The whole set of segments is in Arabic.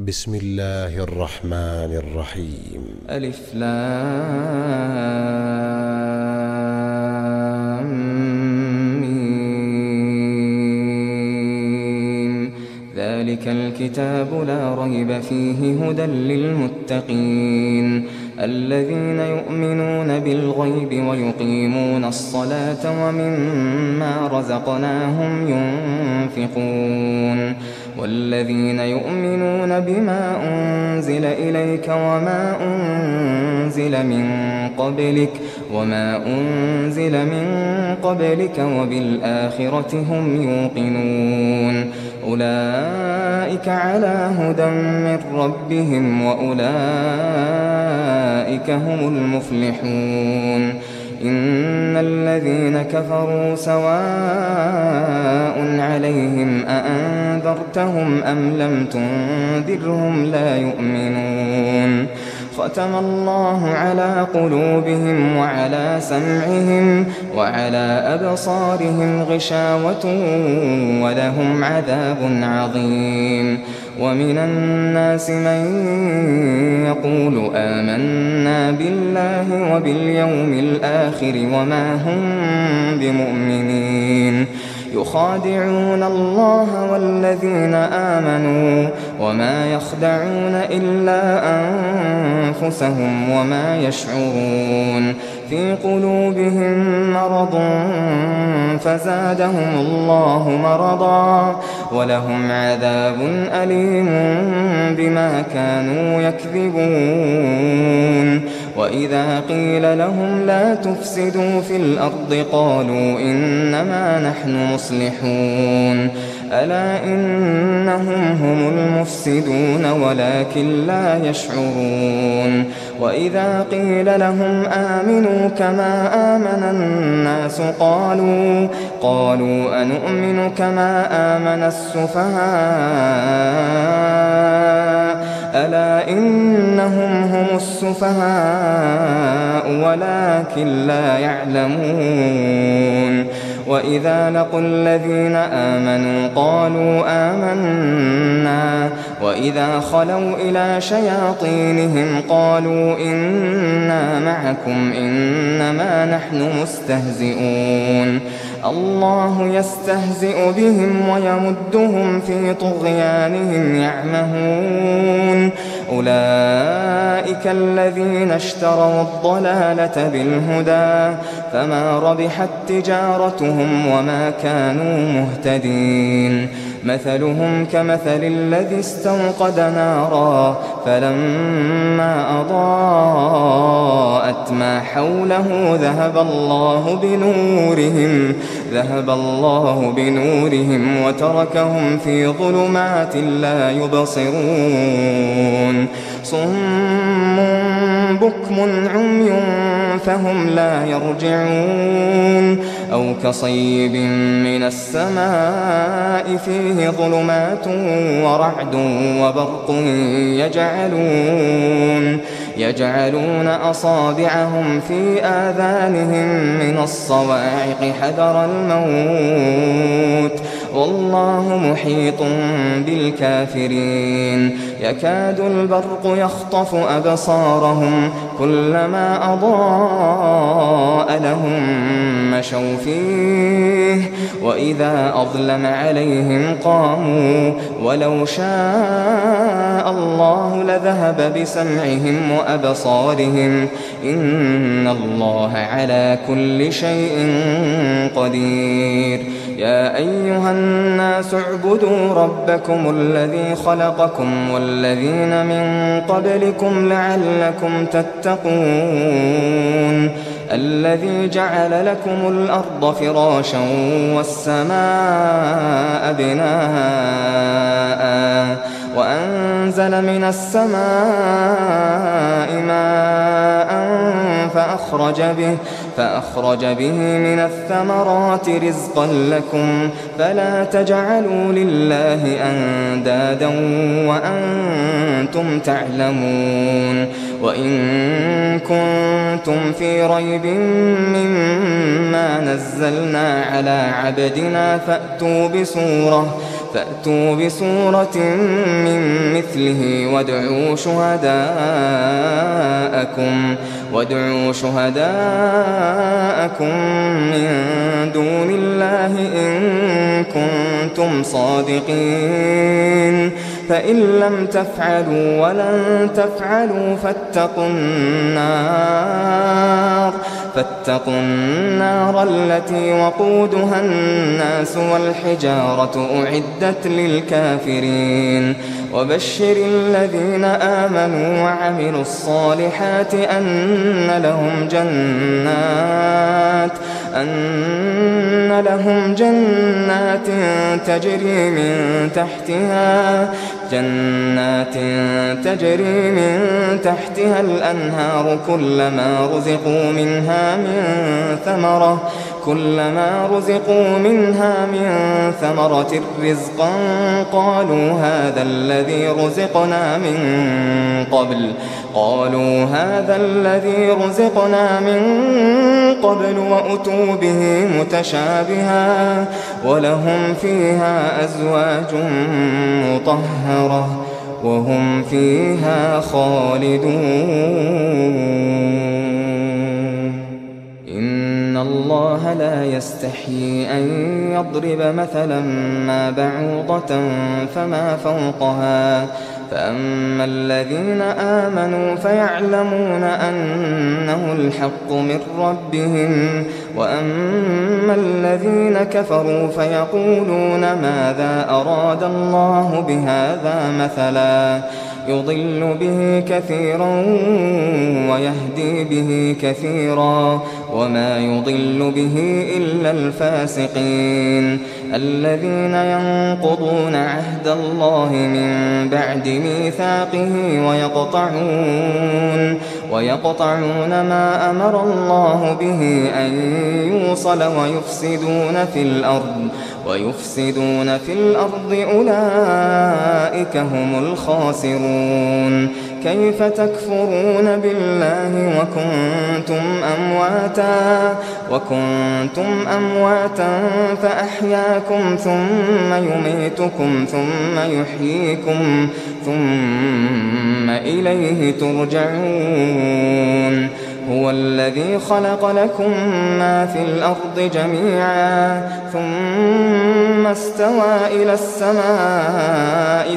بسم الله الرحمن الرحيم. ألف لام ميم. ذلك الكتاب لا ريب فيه هدى للمتقين الذين يؤمنون بالغيب ويقيمون الصلاة ومما رزقناهم ينفقون والذين يؤمنون بما أنزل إليك وما أنزل من قبلك وبالآخرة هم يوقنون أولئك على هدى من ربهم وأولئك هم المفلحون إن الذين كفروا سواء عليهم أأنذرتهم أم لم تنذرهم لا يؤمنون ختم الله على قلوبهم وعلى سمعهم وعلى أبصارهم غشاوة ولهم عذاب عظيم ومن الناس من يقول آمنا بالله وباليوم الآخر وما هم بمؤمنين يخادعون الله والذين آمنوا وما يخدعون إلا أنفسهم وما يشعرون في قلوبهم مرض فزادهم الله مرضا ولهم عذاب أليم بما كانوا يكذبون وإذا قيل لهم لا تفسدوا في الأرض قالوا إنما نحن مصلحون ألا إنهم هم المفسدون ولكن لا يشعرون وإذا قيل لهم آمنوا كما آمن الناس قالوا أنؤمن كما آمن السفهاء ألا إنهم هم السفهاء ولكن لا يعلمون وإذا لقوا الذين آمنوا قالوا آمنا وإذا خلوا إلى شياطينهم قالوا إنا معكم إنما نحن مستهزئون الله يستهزئ بهم ويمدهم في طغيانهم يعمهون أولئك الذين اشتروا الضلالة بالهدى فما ربحت تجارتهم وما كانوا مهتدين مثلهم كمثل الذي استوقد نارا فلما أضاءت ما حوله ذهب الله بنورهم وتركهم في ظلمات لا يبصرون صم بكم عمي فهم لا يرجعون أو كصيب من السماء فيه ظلمات ورعد وبرق يجعلون أصابعهم في آذانهم من الصواعق حذر الموت والله محيط بالكافرين يكاد البرق يخطف أبصارهم كلما أضاء لهم مشوا فيه وإذا أظلم عليهم قاموا ولو شاء الله لذهب بسمعهم وأبصارهم إن الله على كل شيء قدير يا أيها الناس اعبدوا ربكم الذي خلقكم والذين من قبلكم لعلكم تتقون الذي جعل لكم الأرض فراشا والسماء بناء وأنزل من السماء ماء فأخرج به من الثمرات رزقا لكم فلا تجعلوا لله أندادا وأنتم تعلمون وإن كنتم في ريب مما نزلنا على عبدنا فأتوا بسورة من مثله وادعوا شهداءكم من دون الله إن كنتم صادقين فإن لم تفعلوا ولن تفعلوا فاتقوا النار التي وقودها الناس والحجارة أعدت للكافرين وبشر الذين آمنوا وعملوا الصالحات أن لهم جنات تجري من تحتها الأنهار كلما رزقوا منها من ثمرة رزقا قالوا هذا الذي رزقنا من قبل وأتوا به متشابها ولهم فيها أزواج مطهرة وهم فيها خالدون إن الله لا يستحيي أن يضرب مثلا ما بعوضة فما فوقها فأما الذين آمنوا فيعلمون أنه الحق من ربهم وأما الذين كفروا فيقولون ماذا أراد الله بهذا مثلا يضل به كثيرا ويهدي به كثيرا وما يضل به إلا الفاسقين الذين ينقضون عهد الله من بعد ميثاقه ويقطعون ما أمر الله به أن يوصل ويفسدون في الأرض أولئك هم الخاسرون كيف تكفرون بالله وكنتم أمواتا فأحياكم ثم يميتكم ثم يحييكم ثم إليه ترجعون هو الذي خلق لكم ما في الأرض جميعا ثم استوى إلى السماء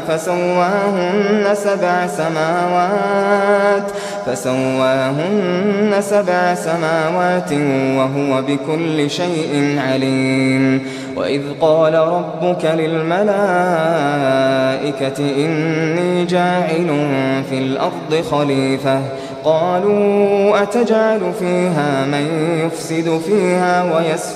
فسواهن سبع سماوات وهو بكل شيء عليم وإذ قال ربك للملائكة إني جاعل في الأرض خليفة قالوا أتجعل فيها من يفسد فيها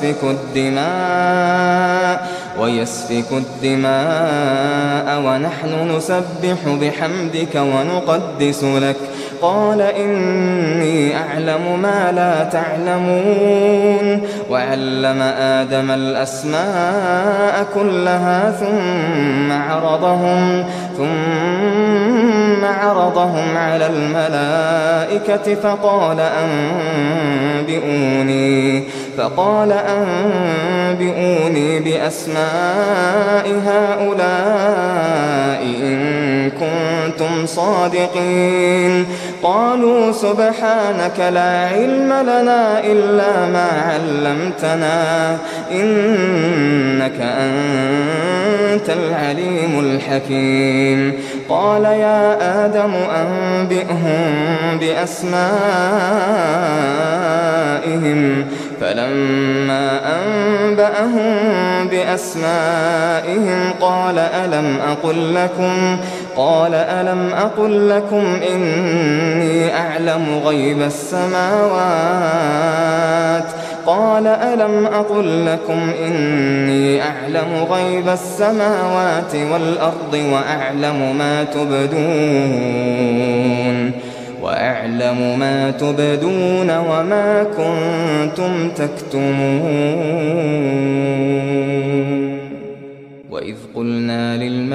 ويسفك الدماء ونحن نسبح بحمدك ونقدس لك قال إني أعلم ما لا تعلمون وعلم آدم الأسماء كلها ثم عرضهم على الملائكة فقال أنبئوني بأسماء هؤلاء إن كنتم صادقين قالوا سبحانك لا علم لنا إلا ما علمتنا إنك أنت العليم الحكيم قال يا آدم أنبئهم بأسمائهم فلما أنبأهم بأسمائهم قال ألم أقل لكم إني أعلم غيب السماوات والأرض وأعلم ما تبدون وما كنتم تكتمون وإذ قلنا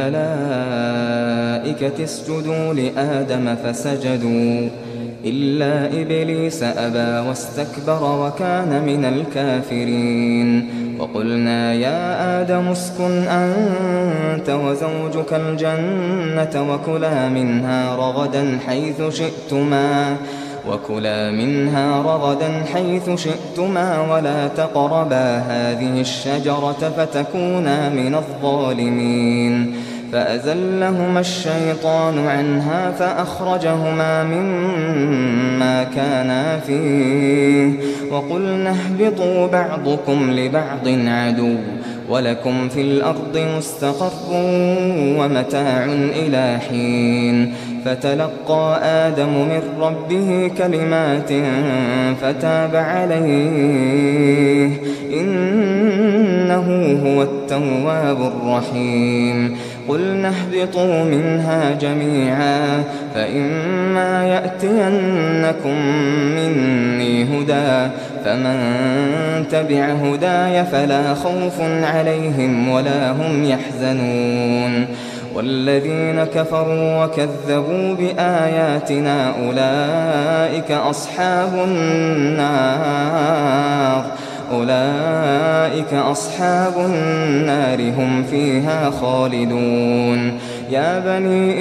للملائكة اسجدوا لآدم فسجدوا إلا إبليس أبى واستكبر وكان من الكافرين وقلنا يا آدم اسكن أنت وزوجك الجنة وكلا منها رغدا حيث شئتما ولا تقربا هذه الشجرة فتكونا من الظالمين فأزلهما الشيطان عنها فأخرجهما مما كانا فيه وقلنا اهبطوا بعضكم لبعض عدو ولكم في الأرض مستقر ومتاع إلى حين فتلقى آدم من ربه كلمات فتاب عليه إنه هو التواب الرحيم قلنا اهبطوا منها جميعا فإما يأتينكم مني هدى فمن تبع هداي فلا خوف عليهم ولا هم يحزنون والذين كفروا وكذبوا بآياتنا أولئك أصحاب النار هم فيها خالدون يا بني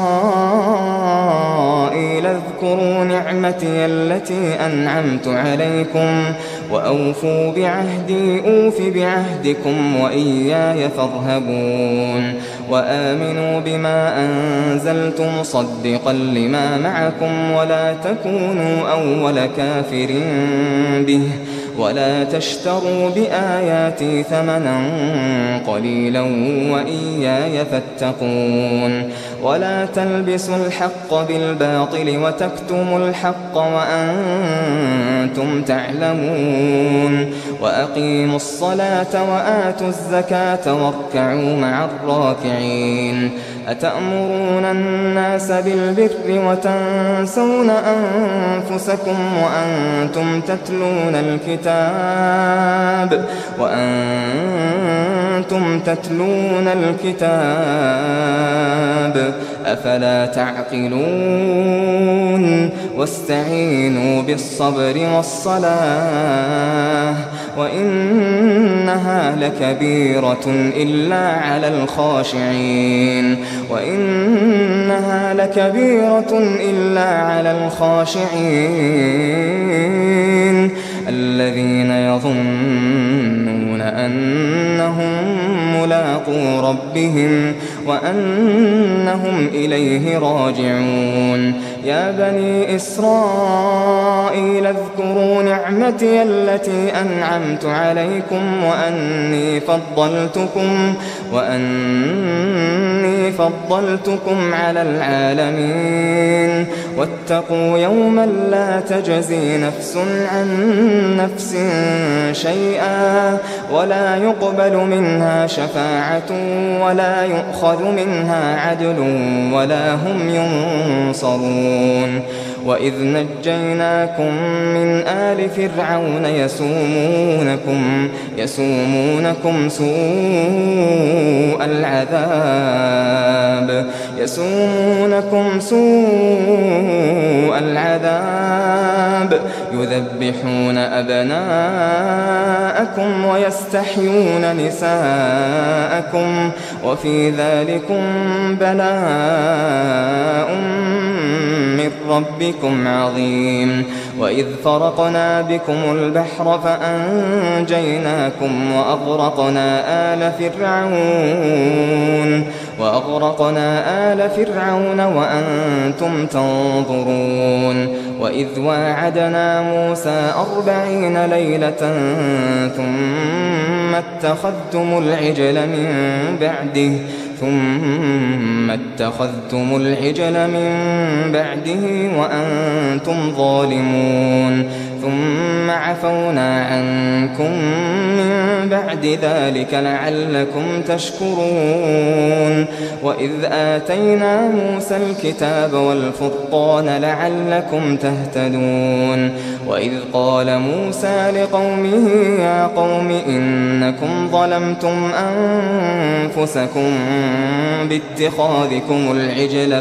إسرائيل اذكروا نعمتي التي أنعمت عليكم وأوفوا بعهدي أوف بعهدكم وإياي فارهبون وآمنوا بما أنزلت مصدقا لما معكم ولا تكونوا أول كافر به ولا تشتروا بآياتي ثمنا قليلا وإياي فاتقون ولا تلبسوا الحق بالباطل وتكتموا الحق وأنتم تعلمون وأقيموا الصلاة وآتوا الزكاة واركعوا مع الراكعين أتأمرون الناس بالبر وتنسون أنفسكم وأنتم تتلون الكتاب أفلا تعقلون واستعينوا بالصبر والصلاة وإنها لكبيرة إلا على الخاشعين الذين يظنون أنهم ملاقو ربهم وأنهم إليه راجعون يا بني إسرائيل اذكروا نعمتي التي أنعمت عليكم وأني فضلتكم على العالمين واتقوا يوما لا تجزي نفس عن نفس شيئا ولا يقبل منها شفاعة ولا يؤخذ منها عدل ولا هم ينصرون وإذ نجيناكم من آل فرعون يسومونكم سوء العذاب يذبحون أبناءكم ويستحيون نساءكم وفي ذلكم بلاء من ربكم عظيم وإذ فرقنا بكم البحر فأنجيناكم وأغرقنا آل فرعون وأنتم تنظرون وإذ واعدنا موسى 40 ليلة ثم اتخذتم العجل من بعده وأنتم ظالمون ثم عفونا عنكم من بعد ذلك لعلكم تشكرون وإذ آتينا موسى الكتاب والفرقان لعلكم تهتدون وإذ قال موسى لقومه يا قوم إنكم ظلمتم أنفسكم باتخاذكم العجل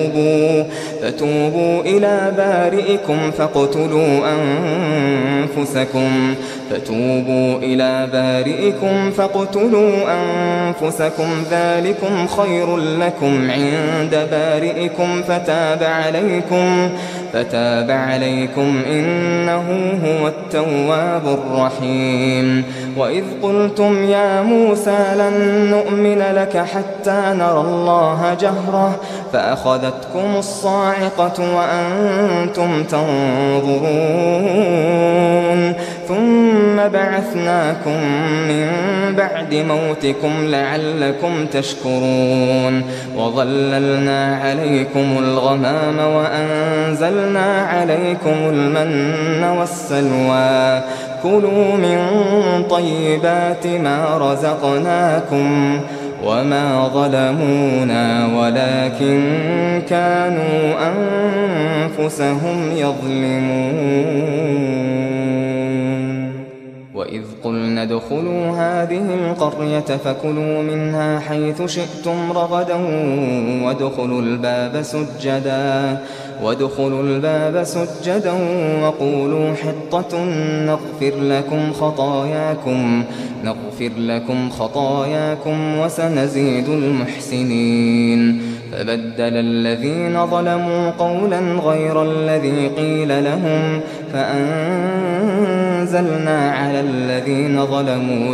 فتوبوا إلى بارئكم فاقتلوا أنفسكم ذلكم خير لكم عند بارئكم فتاب عليكم إنه هو التواب الرحيم. وإذ قلتم يا موسى لن نؤمن لك حتى نرى الله جهرة فأخذتكم الصاعقة وأنتم تنظرون ثم بعثناكم من بعد موتكم لعلكم تشكرون وظللنا عليكم الغمام وأنزلنا عليكم المن والسلوى كلوا من طيبات ما رزقناكم وما ظلمونا ولكن كانوا أنفسهم يظلمون. وإذ قلنا ادخلوا هذه القرية فكلوا منها حيث شئتم رغدا وادخلوا الباب سجدا وقولوا حطة نغفر لكم خطاياكم وسنزيد المحسنين. فبدل الذين ظلموا قولا غير الذي قيل لهم فأنزلنا على الذين ظلموا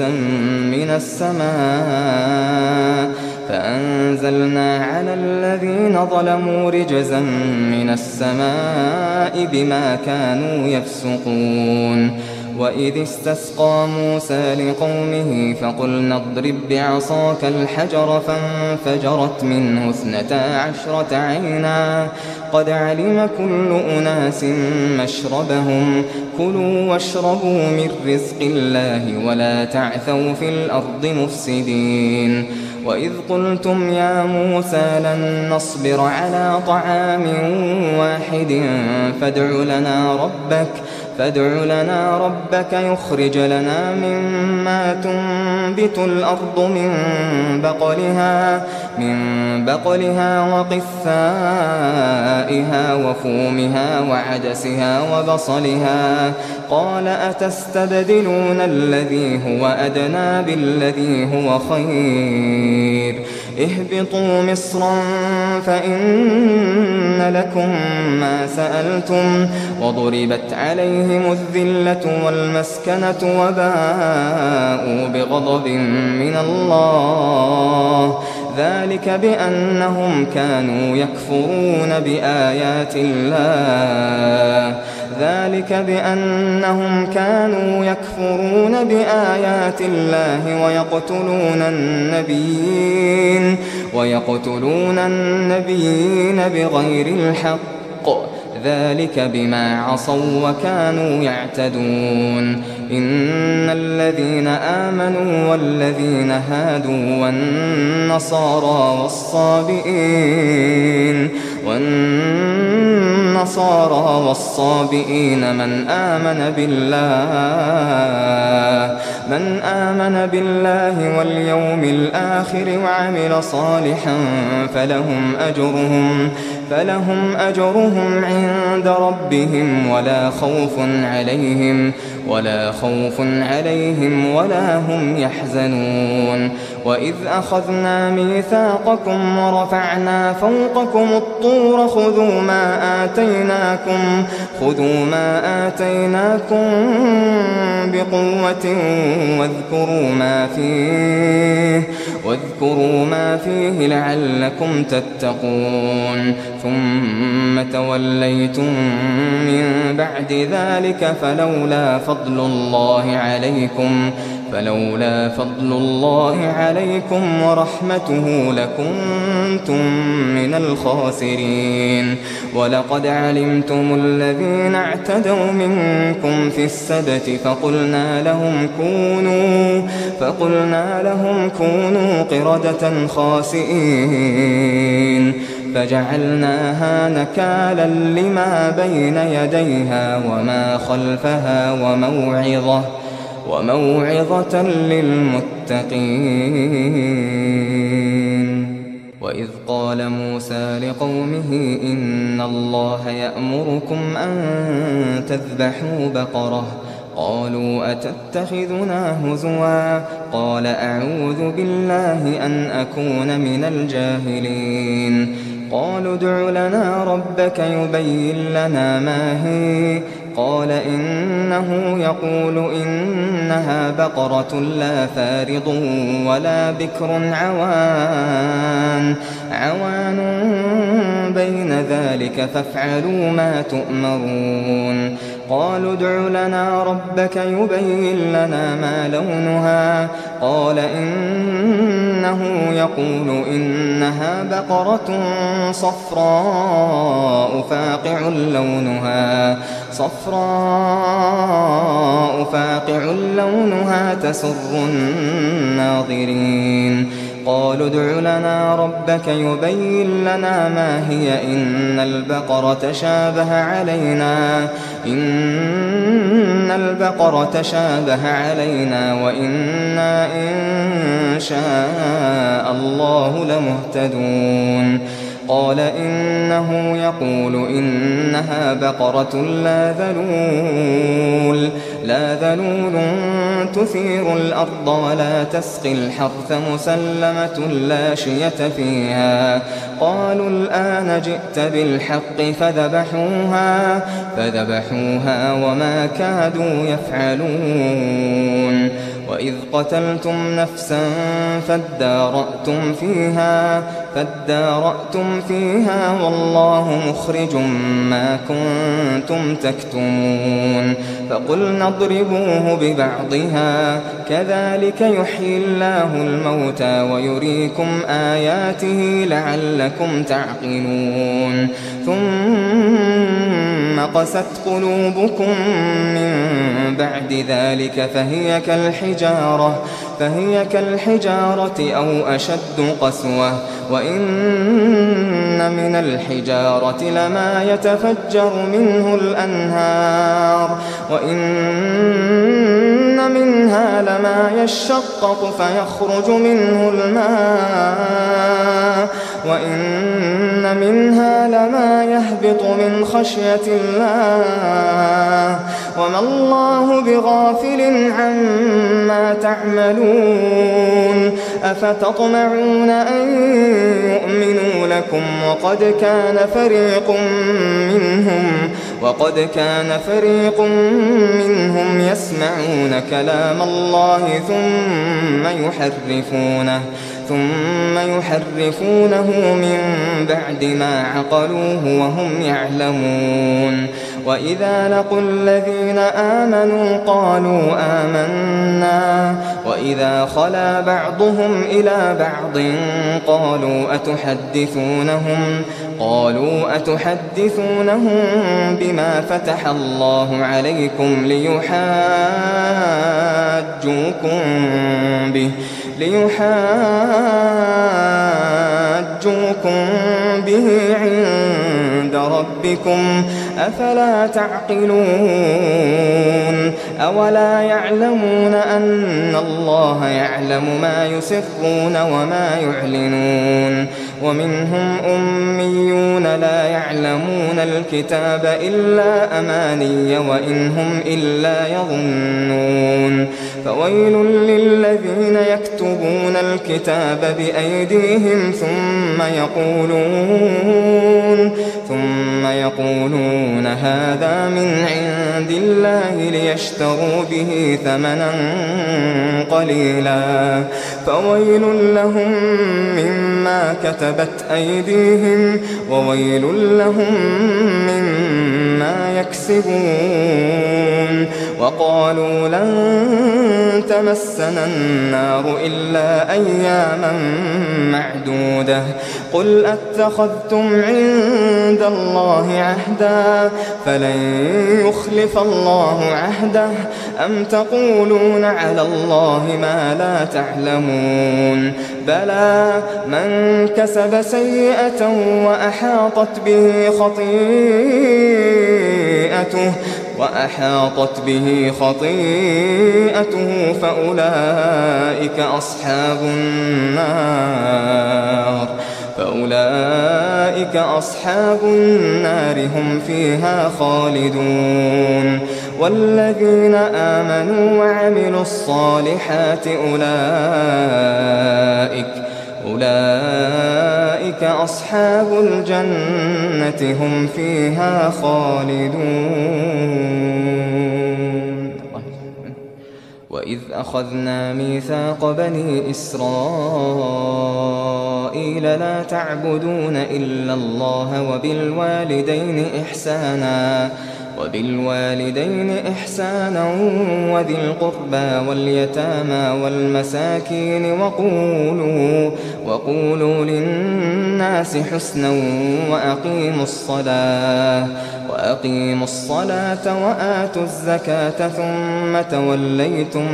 رجزا من السماء بما كانوا يفسقون. وإذ استسقى موسى لقومه فقلنا اضرب بعصاك الحجر فانفجرت منه 12 عينا قد علم كل أناس مشربهم كلوا واشربوا من رزق الله ولا تعثوا في الأرض مفسدين. وإذ قلتم يا موسى لن نصبر على طعام واحد فادع لنا ربك يخرج لنا مما تنبت الأرض من بقلها وقثائها وفومها وعدسها وبصلها قال أتستبدلون الذي هو أدنى بالذي هو خير اهبطوا مصرا فإن لكم ما سألتم وضربت عليهم الذلة والمسكنة وباءوا بغضب من الله ذلك بأنهم كانوا يكفرون بآيات الله ويقتلون النبيين بغير الحق ذلك بما عصوا وكانوا يعتدون. إن الذين آمنوا والذين هادوا والنصارى والصابئين من آمن بالله واليوم الآخر وعمل صالحا فلهم أجرهم عند ربهم ولا خوف عليهم ولا هم يحزنون. وإذ أخذنا ميثاقكم ورفعنا فوقكم الطور خذوا ما آتيناكم بقوة واذكروا ما فيه لعلكم تتقون. ثم توليتم من بعد ذلك فلولا فضل الله عليكم ورحمته لكنتم من الخاسرين. ولقد علمتم الذين اعتدوا منكم في السبت فقلنا لهم كونوا قردة خاسئين فجعلناها نكالا لما بين يديها وما خلفها وموعظة للمتقين. وإذ قال موسى لقومه إن الله يأمركم أن تذبحوا بقرة قالوا أتتخذنا هزوا قال أعوذ بالله أن أكون من الجاهلين قالوا ادع لنا ربك يبين لنا ما هي قال إنه يقول إنها بقرة لا فارض ولا بكر عوان بين ذلك فافعلوا ما تؤمرون قالوا ادع لنا ربك يبين لنا ما لونها قال إنه يقول إنها بقرة صفراء فاقع لونها تسر الناظرين قالوا ادع لنا ربك يبين لنا ما هي إن البقرة تشابه علينا وإنا إن شاء الله لمهتدون قال إنه يقول إنها بقرة لا ذلول تثير الأرض ولا تسقي الحرث مسلمة لا شية فيها قالوا الآن جئت بالحق فذبحوها وما كادوا يفعلون وإذ قتلتم نفسا فادارأتم فيها والله مخرج ما كنتم تكتمون فقلنا اضربوه ببعضها كذلك يحيي الله الموتى ويريكم آياته لعلكم تعقلون ثم قست قلوبكم من بعد ذلك فهي كالحجارة أو أشد قسوة وإن من الحجارة لما يتفجر منه الأنهار وإن منها لما يشقق فيخرج منه الماء وإن منها لما يهبط من خشية الله وما الله بغافل عما تعملون أفتطمعون أن يؤمنوا لكم وقد كان فريق منهم يسمعون كلام الله ثم يحرفونه من بعد ما عقلوه وهم يعلمون وإذا لقوا الذين آمنوا قالوا آمنا وإذا خلا بعضهم إلى بعض قالوا أتحدثونهم بما فتح الله عليكم ليحاجوكم به عند ربكم أفلا تعقلون أولا يعلمون أن الله يعلم ما يسرون وما يعلنون ومنهم أميون لا يعلمون الكتاب إلا أماني وإن هم إلا يظنون فويل للذين يكتبون الكتاب بأيديهم ثم يقولون هذا من عند الله ليشتروا به ثمنا قليلا فويل لهم مما كتبت أيديهم وويل لهم مما يكسبون وقالوا لن تمسنا النار إلا أياما معدودة قل أتخذتم عند الله عهدا فلن يخلف الله عهده أم تقولون على الله ما لا تعلمون بلى من كسب سيئة وأحاطت به خطيئته فأولئك أولئك أصحاب النار هم فيها خالدون والذين آمنوا وعملوا الصالحات أولئك أصحاب الجنة هم فيها خالدون. وإذ أخذنا ميثاق بني إسرائيل لا تعبدون إلا الله وبالوالدين إحسانا وذي القربى واليتامى والمساكين وقولوا للناس حسنا وأقيموا الصلاة وآتوا الزكاة ثم توليتم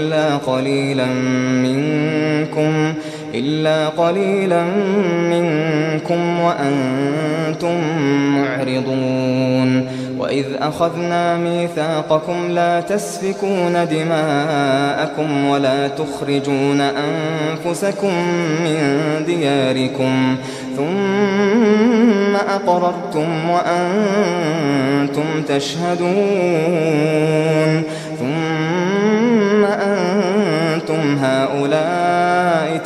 إلا قليلا منكم وأنتم معرضون. وإذ أخذنا ميثاقكم لا تسفكون دماءكم ولا تخرجون أنفسكم من دياركم ثم أقررتم وأنتم تشهدون ثم أنتم هؤلاء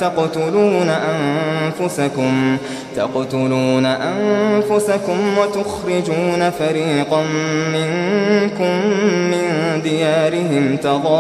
تقتلون أنفسكم وتخرجون فريقا منكم من ديارهم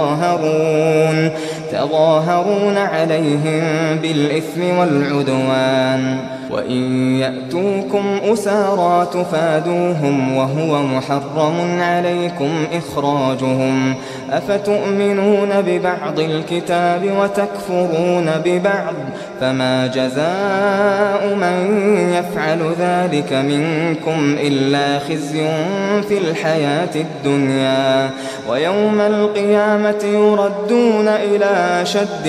تظاهرون عليهم بالإثم والعدوان وإن يأتوكم أسارى تفادوهم وهو محرم عليكم إخراجهم أفتؤمنون ببعض الكتاب وتكفرون ببعض فما جزاء من يفعل ذلك منكم إلا خزي في الحياة الدنيا ويوم القيامة يردون إلى شد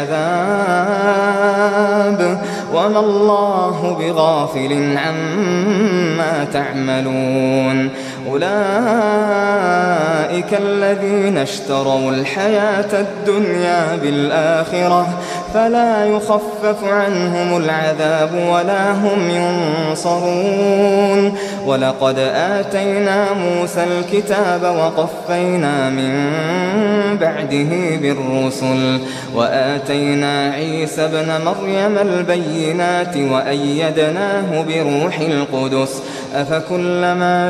العذاب وما الله بغافل عما تعملون. أولئك الذين اشتروا الحياة الدنيا بالآخرة فلا يخفف عنهم العذاب ولا هم ينصرون. ولقد آتينا موسى الكتاب وقفينا من بعده بالرسل وآتينا عيسى ابن مريم البينات وأيدناه بروح القدس أفكلما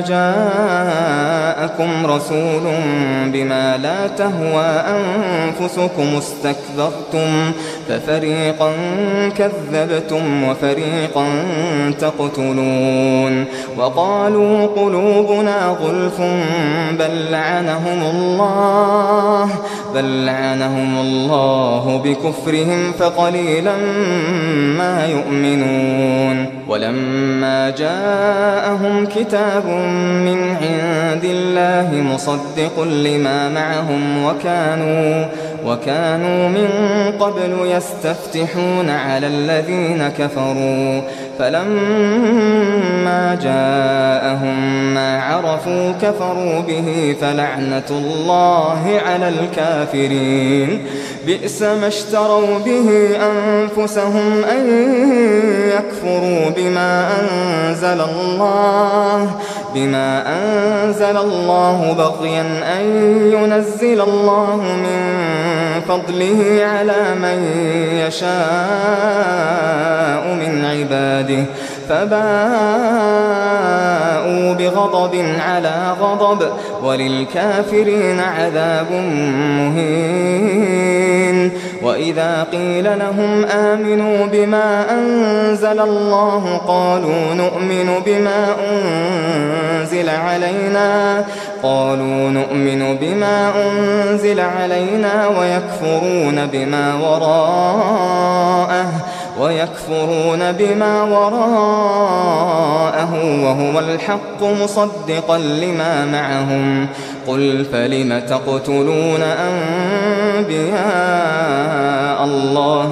جاءكم رسول بما لا تهوى أنفسكم استكبرتم ففريقا كذبتم وفريقا تقتلون. وقالوا قلوبنا غلف بل لعنهم الله بكفرهم فقليلا ما يؤمنون. ولما جاءهم كتاب من عند الله مصدق لما معهم وكانوا من قبل يستفتحون على الذين كفروا فلما جاءهم ما عرفوا كفروا به فلعنة الله على الكافرين. بئس ما اشتروا به أنفسهم أن يكفروا بما أنزل الله بغيا أن ينزل الله من فضله على من يشاء من عباده فباءوا بغضب على غضب وللكافرين عذاب مهين. وإذا قيل لهم آمنوا بما أنزل الله قالوا نؤمن بما أنزل علينا ويكفرون بما وراءه وهو الحق مصدقا لما معهم. قل فلم تقتلون أنبياء الله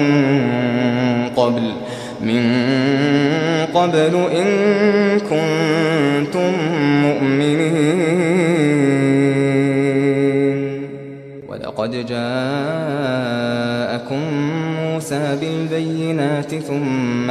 من قبل إن كنتم مؤمنين. قد جاءكم موسى بالبينات ثم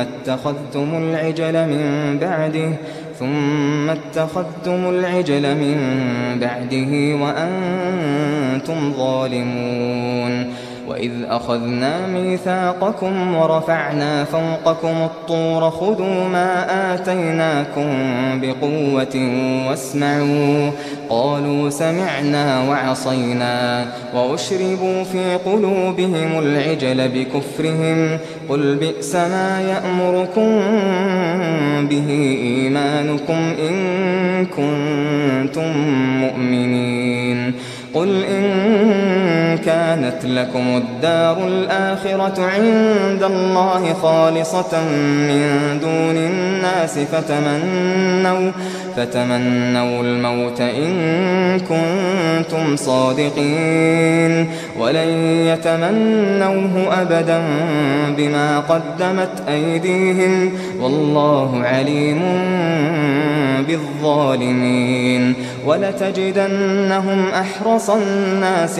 اتخذتم العجل من بعده وأنتم ظالمون وإذ أخذنا ميثاقكم ورفعنا فوقكم الطور خذوا ما آتيناكم بقوة واسمعوا قالوا سمعنا وعصينا وأشربوا في قلوبهم العجل بكفرهم قل بئس ما يأمركم به إيمانكم إن كنتم مؤمنين قل إن كانت لكم الدار الآخرة عند الله خالصة من دون الناس فتمنوا الموت إن كنتم صادقين ولن يتمنوه أبدا بما قدمت أيديهم والله عليم بالظالمين ولتجدنهم أحرص الناس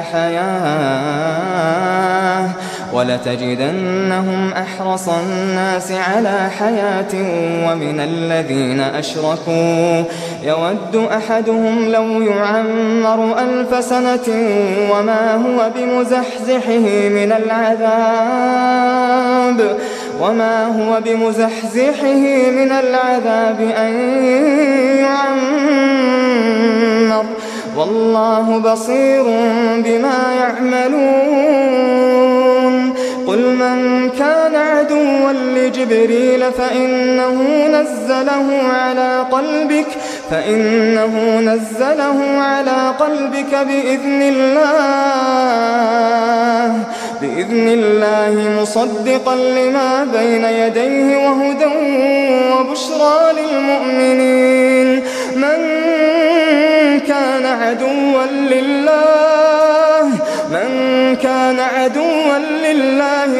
على حياة ومن الذين أشركوا يود أحدهم لو يعمر 1000 سنة وما هو بمزحزحه من العذاب أن يعمر والله بصير بما يعملون قل من كان عدوا لجبريل فإنه نزله على قلبك بإذن الله مصدقا لما بين يديه وهدى وبشرى للمؤمنين من كان عدوا لله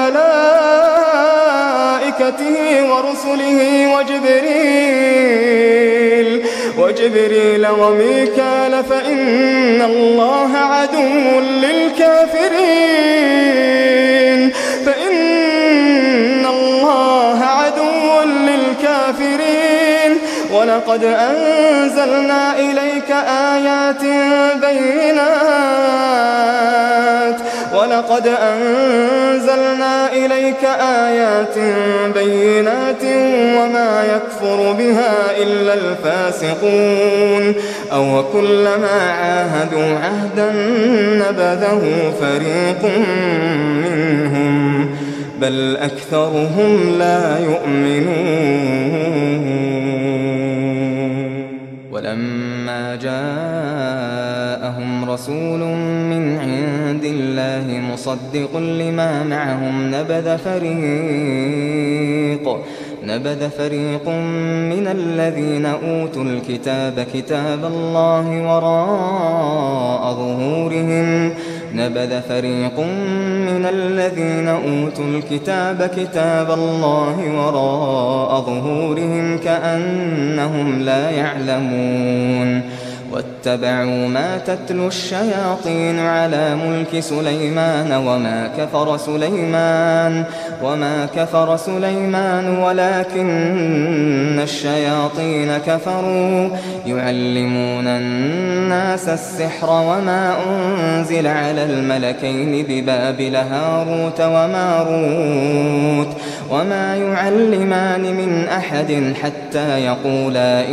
وملائكته ورسله وجبريل وميكال فإن الله عدو للكافرين ولقد أنزلنا إليك آيات بينات وما يكفر بها إلا الفاسقون أو كلما عاهدوا عهدا نبذه فريق منهم بل أكثرهم لا يؤمنون ولما جاءهم رسول من عند الله مصدق لما معهم نبذ فريق من الذين أوتوا الكتاب كتاب الله وراء ظهورهم كأنهم لا يعلمون واتبعوا ما تتلو الشياطين على ملك سليمان وما كفر سليمان ولكن الشياطين كفروا يعلمون الناس السحر وما أنزل على الملكين ببابل هاروت وماروت وما يعلمان من أحد حتى يقولا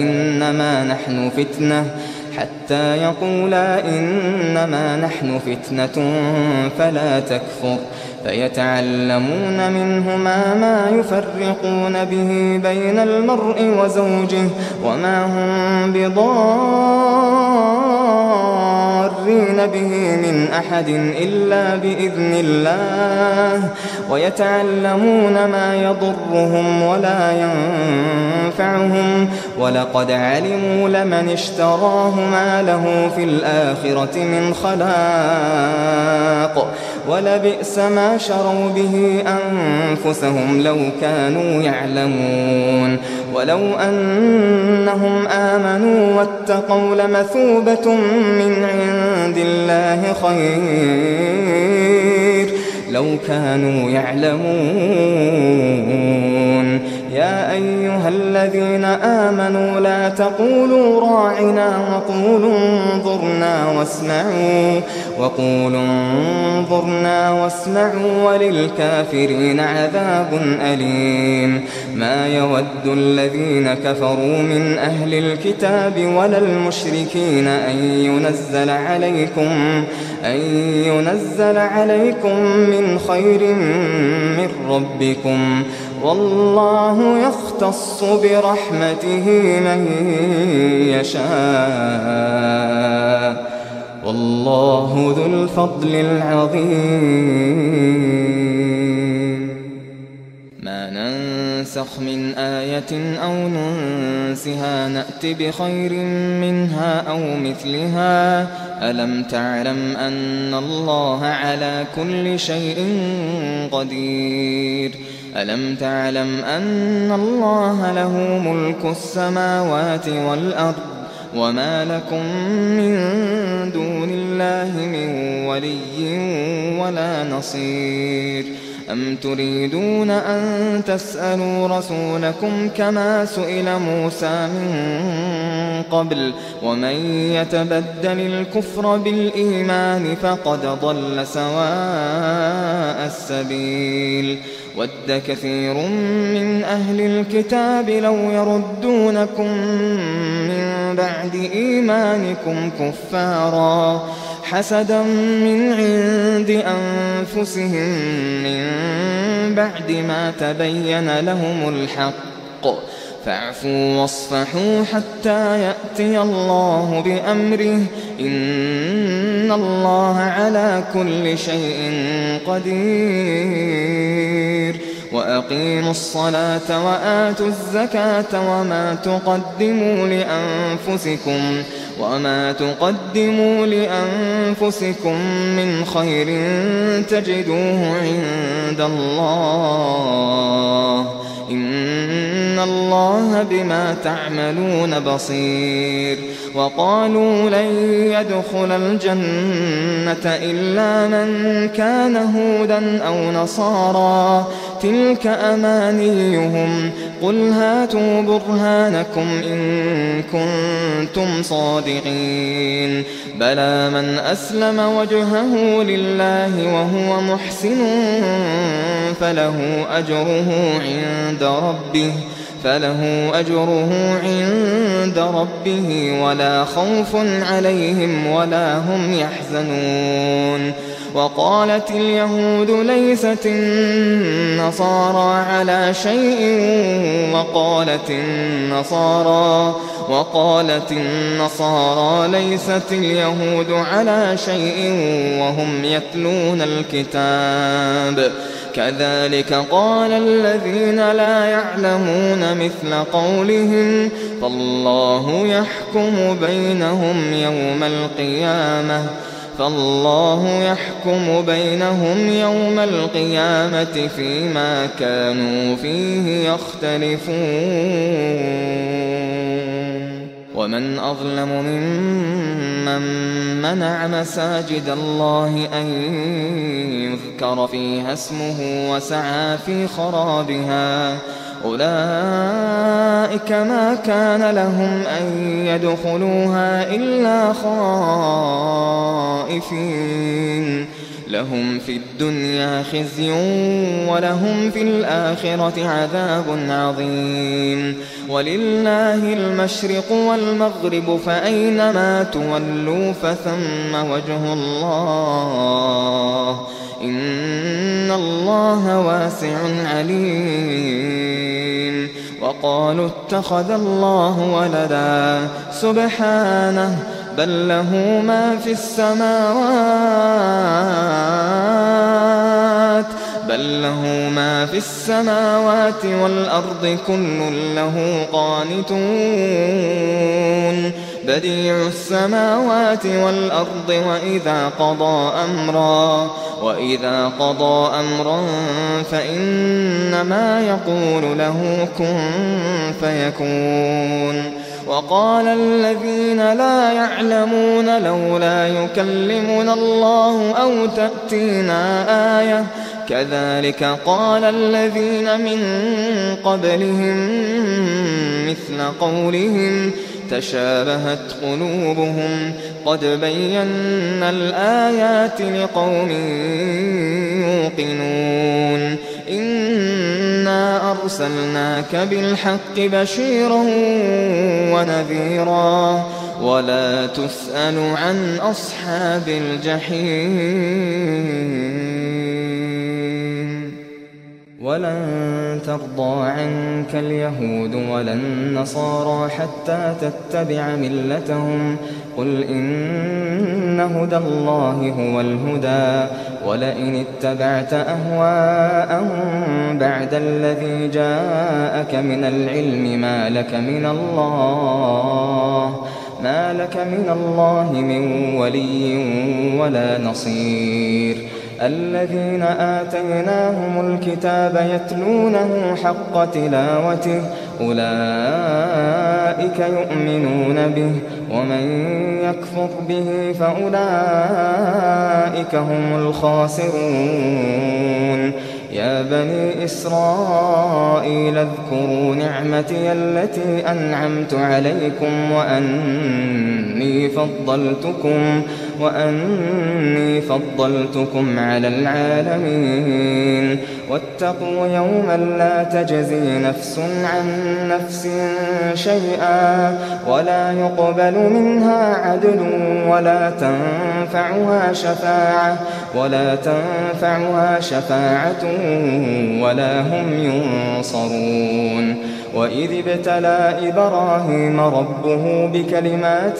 إنما نحن فتنة فلا تكفر فيتعلمون منهما ما يفرقون به بين المرء وزوجه وما هم بضارين به من أحد إلا بإذن الله ويتعلمون ما يضرهم ولا ينفعهم ولقد علموا لمن اشتراه ما له في الآخرة من خلاق ولبئس ما شروا به أنفسهم لو كانوا يعلمون ولو أنهم آمنوا واتقوا لمثوبة من عند الله خير لو كانوا يعلمون يا أيها الذين آمنوا لا تقولوا راعنا وقولوا انظرنا واسمعوا وللكافرين عذاب أليم ما يود الذين كفروا من أهل الكتاب ولا المشركين أن ينزل عليكم من خير من ربكم والله يختص برحمته من يشاء والله ذو الفضل العظيم ما ننسخ من آية أو ننسها نأت بخير منها أو مثلها ألم تعلم أن الله على كل شيء قدير ألم تعلم أن الله له ملك السماوات والأرض وما لكم من دون الله من ولي ولا نصير أم تريدون أن تسألوا رسولكم كما سئل موسى من قبل ومن يتبدل الكفر بالإيمان فقد ضل سواء السبيل ود كثير من أهل الكتاب لو يردونكم من بعد إيمانكم كفارا حسدا من عند أنفسهم من بعد ما تبين لهم الحق فاعفوا واصفحوا حتى يأتي الله بأمره إن الله على كل شيء قدير وأقيموا الصلاة وآتوا الزكاة وما تقدموا لأنفسكم من خير تجدوه عند الله إن الله بما تعملون بصير وقالوا لن يدخل الجنة إلا من كان هودا أو نصارى تلك أمانيهم قل هاتوا برهانكم إن كنتم صادقين بلى من أسلم وجهه لله وهو محسن فله أجره عند ربه ولا خوف عليهم ولا هم يحزنون وقالت اليهود ليست النصارى على شيء وقالت النصارى ليست اليهود على شيء وهم يتلون الكتاب كذلك قال الذين لا يعلمون مثل قولهم فالله يحكم بينهم يوم القيامة فيما كانوا فيه يختلفون ومن أظلم ممن منع مساجد الله أن يذكر فيها اسمه وسعى في خرابها أولئك ما كان لهم أن يدخلوها إلا خائفين لهم في الدنيا خزي ولهم في الآخرة عذاب عظيم ولله المشرق والمغرب فأينما تولوا فثم وجه الله إن الله واسع عليم وقالوا اتخذ الله ولدا سبحانه بل له ما في السماوات بل له ما في السماوات والأرض كل له قانتون بديع السماوات والأرض وإذا قضى أمرا فإنما يقول له كن فيكون وقال الذين لا يعلمون لولا يكلمنا الله أو تأتينا آية كذلك قال الذين من قبلهم مثل قولهم تشابهت قلوبهم قد بينا الآيات لقوم يوقنون إنا أرسلناك بالحق بشيرا ونذيرا ولا تسأل عن أصحاب الجحيم ولن ترضى عنك اليهود ولا النصارى حتى تتبع ملتهم قل إن هدى الله هو الهدى ولئن اتبعت أهواءهم بعد الذي جاءك من العلم ما لك من الله من ولي ولا نصير الذين آتيناهم الكتاب يتلونه حق تلاوته أولئك يؤمنون به ومن يكفر به فأولئك هم الخاسرون يا بني إسرائيل اذكروا نعمتي التي أنعمت عليكم وأني فضلتكم على العالمين واتقوا يوما لا تجزي نفس عن نفس شيئا ولا يقبل منها عدل ولا تنفعها شفاعة ولا هم ينصرون وإذ ابتلى إبراهيم ربه بكلمات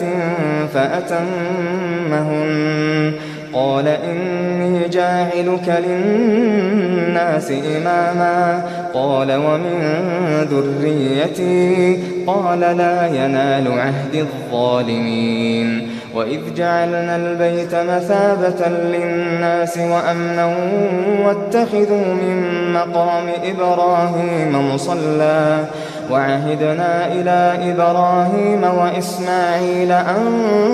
فأتمهن قال إني جاعلك للناس إماما قال ومن ذريتي قال لا ينال عهد الظالمين وإذ جعلنا البيت مثابة للناس وأمنا واتخذوا من مقام إبراهيم مصلى وعهدنا إلى إبراهيم وإسماعيل أن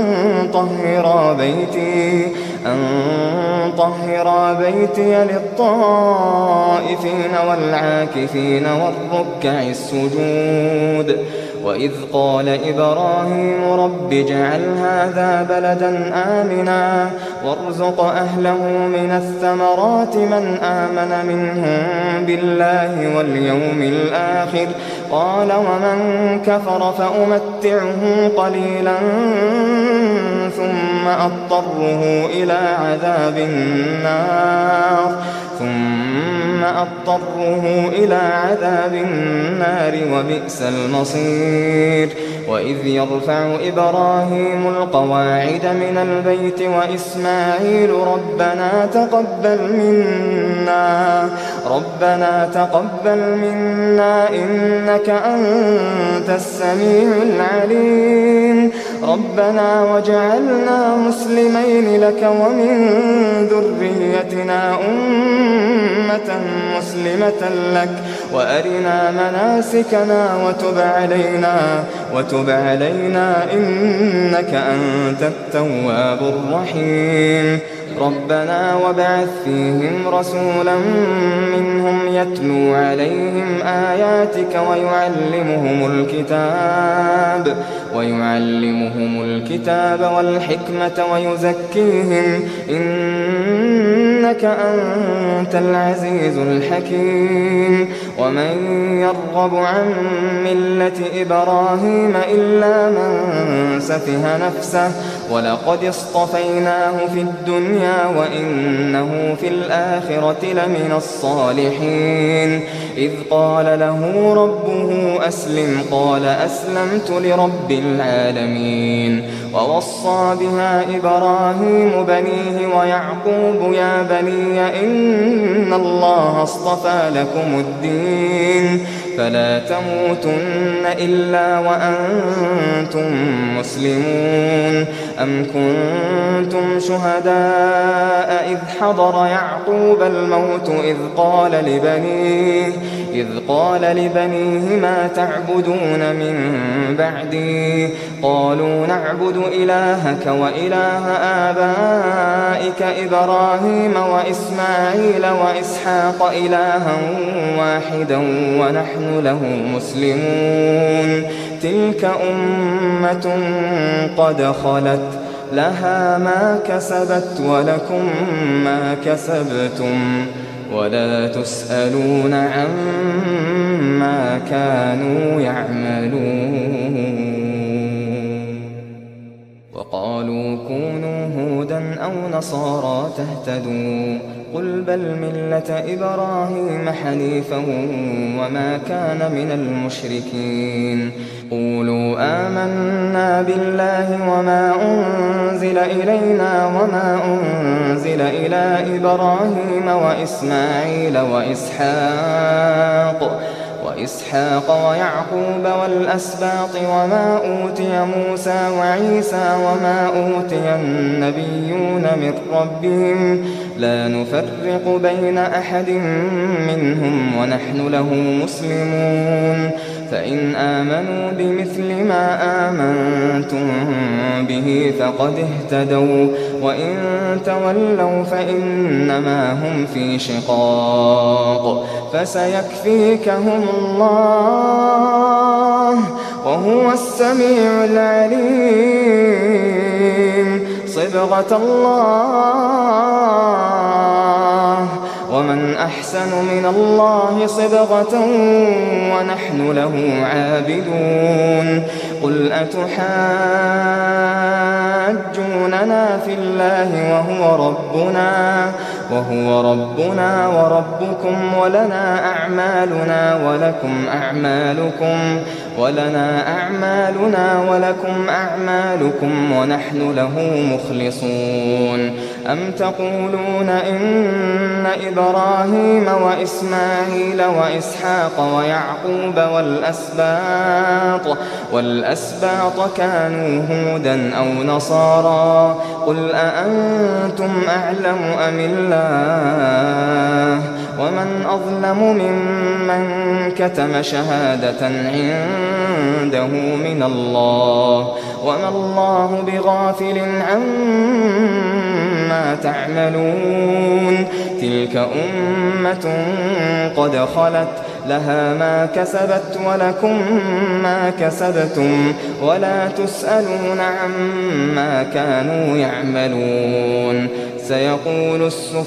طهرا بيتي للطائفين والعاكفين والركع السجود وإذ قال إبراهيم رب اجعل هذا بلدا آمنا وارزق أهله من الثمرات من آمن منهم بالله واليوم الآخر قال ومن كفر فأمتعه قليلا ثم أضطره إلى عذاب النار وبئس المصير وإذ يرفع إبراهيم القواعد من البيت وإسماعيل ربنا تقبل منا إنك أنت السميع العليم ربنا وجعلنا مسلمين لك ومن ذريتنا أمة مسلمة لك وأرنا مناسكنا وتب علينا إنك أنت التواب الرحيم ربنا وابعث فيهم رسولا منهم يتلو عليهم آياتك ويعلمهم الكتاب والحكمة ويزكيهم إنك أنت العزيز الحكيم ومن يرغب عن ملة إبراهيم إلا من سفه نفسه ولقد اصطفيناه في الدنيا وإنه في الآخرة لمن الصالحين إذ قال له ربه أسلم قال أسلمت لرب العالمين ووصى بها إبراهيم بنيه ويعقوب يا بني إن الله اصطفى لكم الدين فلا تموتن إلا وأنتم مسلمون أم كنتم شهداء إذ حضر يعقوب الموت إذ قال لبنيه ما تعبدون من بعدي قالوا نعبد إلهك وإله آبائك إبراهيم وإسماعيل وإسحاق إلها واحدا ونحن له مسلمون تلك أمة قد خلت لها ما كسبت ولكم ما كسبتم ولا تسألون عما كانوا يعملون وقالوا كونوا هودا أو نصارى تهتدوا قل بل ملة إبراهيم حنيفا وما كان من المشركين قولوا آمنا بالله وما أنزل إلينا وما أنزل إلى إبراهيم وإسماعيل وإسحاق ويعقوب والأسباط وما أوتي موسى وعيسى وما أوتي النبيون من ربهم لا نفرق بين أحد منهم ونحن له مسلمون فإن آمنوا بمثل ما آمنتم به فقد اهتدوا وإن تولوا فإنما هم في شقاق فسيكفيكهم الله وهو السميع العليم صبغة الله ومن أحسن من الله صبغة ونحن له عابدون قل أتحاجوننا في الله وهو ربنا وربكم ولنا أعمالنا ولكم أعمالكم ونحن له مخلصون أم تقولون إن إبراهيم وإسماعيل وإسحاق ويعقوب والأسباط كانوا هودا أو نصارى قل أأنتم أعلم أم الله ومن أظلم ممن كتم شهادة عنده من الله وما الله بغافل عما تعملون تلك أمة قد خلت لها ما كسبت ولكم ما كسبتم ولا تسألون عما كانوا يعملون سيقول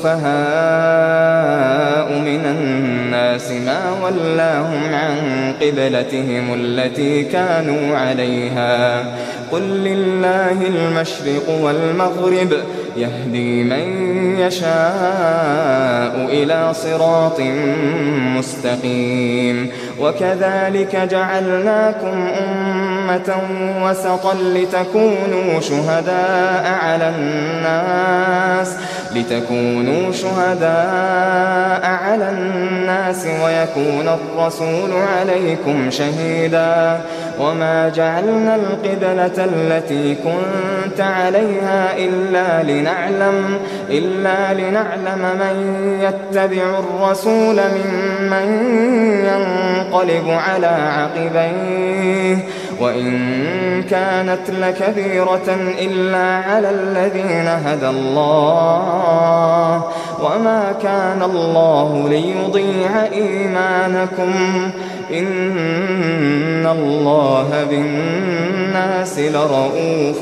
السفهاء من الناس ما ولاهم عن قبلتهم التي كانوا عليها قل لله المشرق والمغرب يهدي من يشاء إلى صراط مستقيم وكذلك جعلناكم أمة وسطا لتكونوا شهداء على الناس ويكون الرسول عليكم شهيدا وما جعلنا القبلة التي كنت عليها إلا لنعلم من يتبع الرسول ممن ينقلب على عقبيه وإن كانت لكبيرة إلا على الذين هدى الله وما كان الله ليضيع إيمانكم إن الله بالناس لرؤوف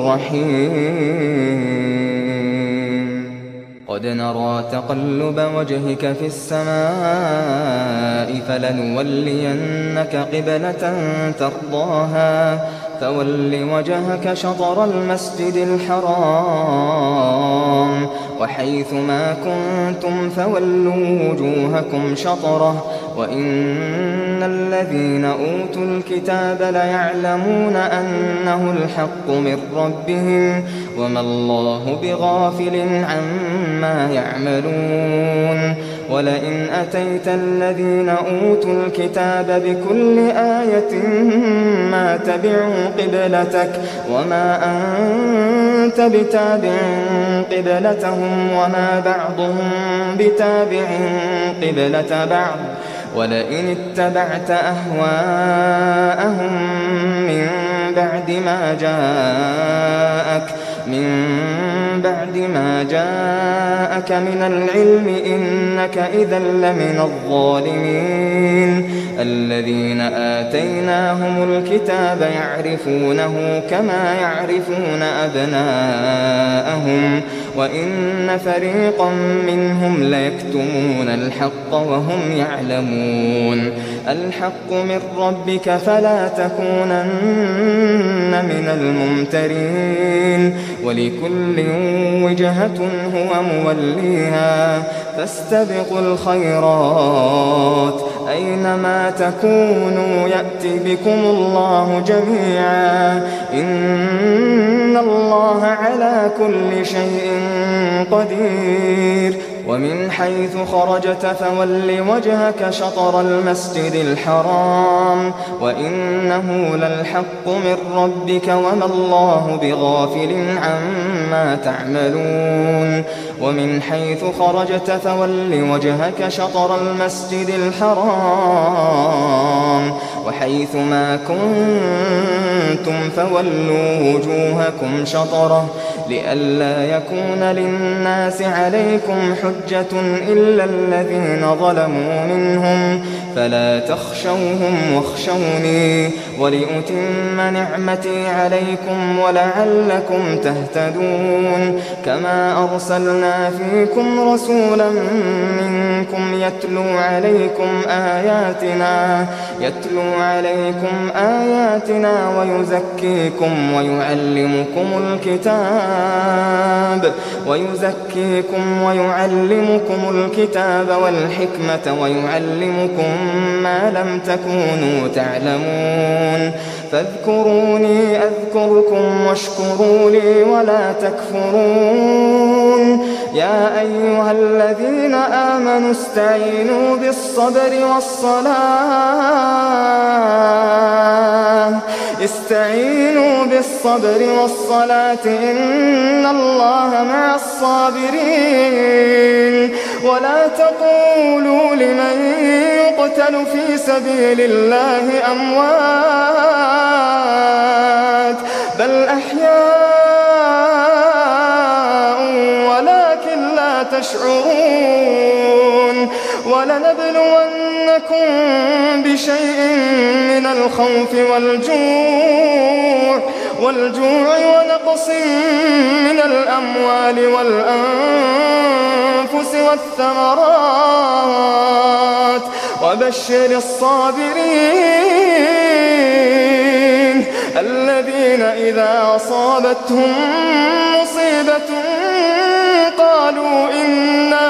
رحيم قد نرى تقلب وجهك في السماء فلنولينك قبلة ترضاها فول وجهك شطر المسجد الحرام وحيث ما كنتم فولوا وجوهكم شطره وإن الذين أوتوا الكتاب ليعلمون أنه الحق من ربهم وما الله بغافل عما يعملون ولئن أتيت الذين أوتوا الكتاب بكل آية ما تبعوا قبلتك وما أنت بتابع قبلتهم وما بعضهم بتابع قبلة بعض ولئن اتبعت أهواءهم من بعد ما جاءك من العلم إنك إذا لمن الظالمين الذين آتيناهم الكتاب يعرفونه كما يعرفون أبناءهم وإن فريقا منهم ليكتمون الحق وهم يعلمون الحق من ربك فلا تكونن من الممترين ولكل وجهة هو موليها فاستبقوا الخيرات أينما تكونوا يأتي بكم الله جميعا إن الله على كل شيء قدير ومن حيث خرجت فول وجهك شطر المسجد الحرام وإنه للحق من ربك وما الله بغافل عما تعملون ومن حيث خرجت فول وجهك شطر المسجد الحرام وحيث ما كنتم فولوا وجوهكم شطره لئلا يكون للناس عليكم حجة إلا الذين ظلموا منهم فلا تخشوهم واخشوني ولأتم نعمتي عليكم ولعلكم تهتدون كما أرسلنا فيكم رسولا منكم يتلو عليكم آياتنا ويزكيكم ويعلمكم الكتاب والحكمة ويعلمكم ما لم تكونوا تعلمون فاذكروني أذكركم واشكروا لي ولا تكفرون يا أيها الذين آمنوا استعينوا بالصبر والصلاة إن الله مع الصابرين ولا تقولوا لمن يقتل في سبيل الله أموات بل أحياء ولكن لا تشعرون ولنبلونكم بشيء من الخوف والجوع ونقص من الأموال والأنفس والثمرات وبشر الصابرين الذين إذا أصابتهم مصيبة قالوا إنا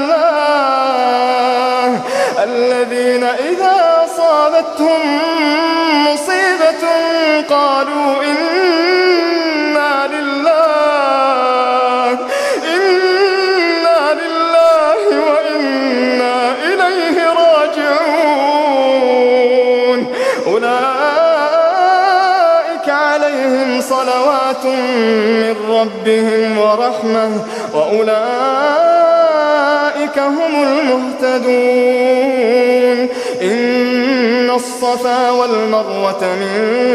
لله وإنا إليه راجعون أولئك عليهم صلوات من ربهم ورحمة وأولئك هم المهتدون إن الصفا والمروة من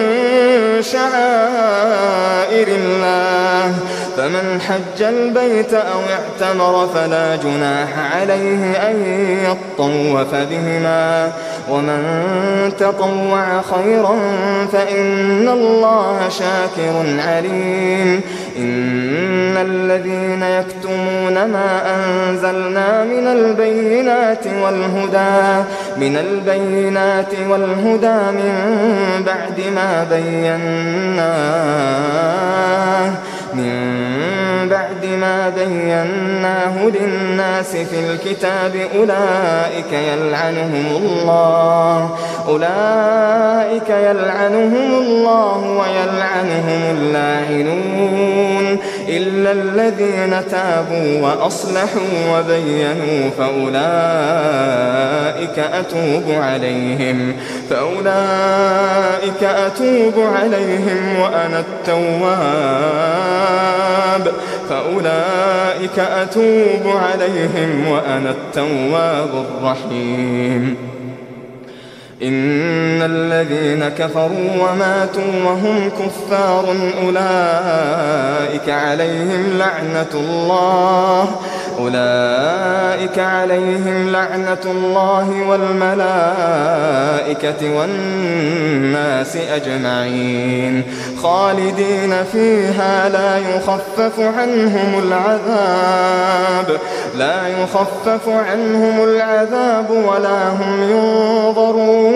شعائر الله فمن حج البيت أو اعتمر فلا جناح عليه أن يطوف بهما ومن تطوع خيرا فإن الله شاكر عليم إن الذين يكتمون ما أنزلنا من البينات والهدى من بعد بما بيناه للناس في الكتاب أولئك يلعنهم الله ويلعنهم اللاعنون إلا الذين تابوا وأصلحوا وبينوا فأولئك أتوب عليهم وأنا التواب الرحيم إن الذين كفروا وماتوا وهم كفار أولئك عليهم لعنة الله والملائكة والناس أجمعين خالدين فيها لا يخفف عنهم العذاب ولا هم ينظرون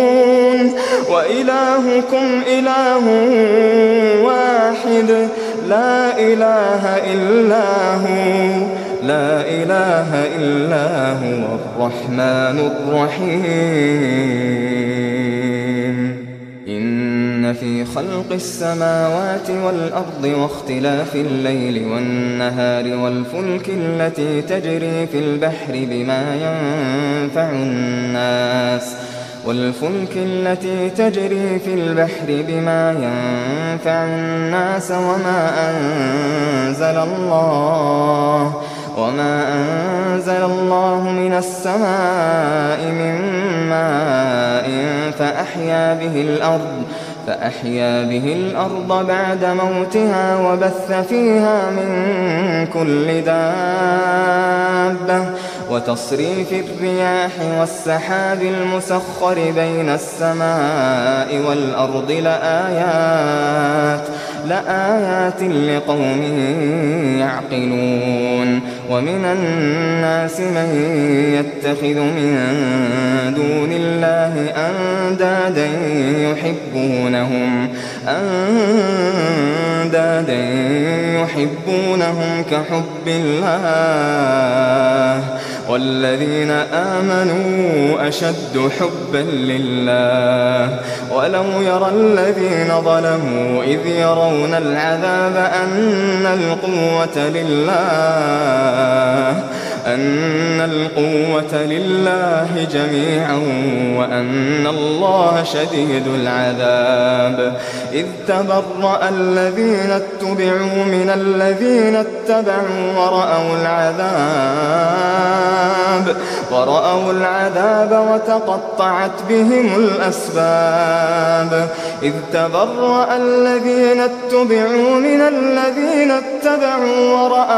وإلهكم إله واحد لا إله إلا هو الرحمن الرحيم إن في خلق السماوات والأرض واختلاف الليل والنهار والفلك التي تجري في البحر بما ينفع الناس وما أنزل الله من السماء من ماء فأحيا به الأرض بعد موتها وبث فيها من كل دابة وتصريف الرياح والسحاب المسخر بين السماء والأرض لآيات لقوم يعقلون ومن الناس من يتخذ من دون الله أندادا يحبونهم كحب الله والذين آمنوا أشد حبا لله ولو يرى الذين ظلموا إذ يرون العذاب أن القوة لله جميعا وأن الله شديد العذاب إذ تبرأ الذين اتبعوا من الذين اتبعوا ورأوا العذاب وتقطعت بهم الأسباب إذ تبرأ الذين اتبعوا من الذين اتبعوا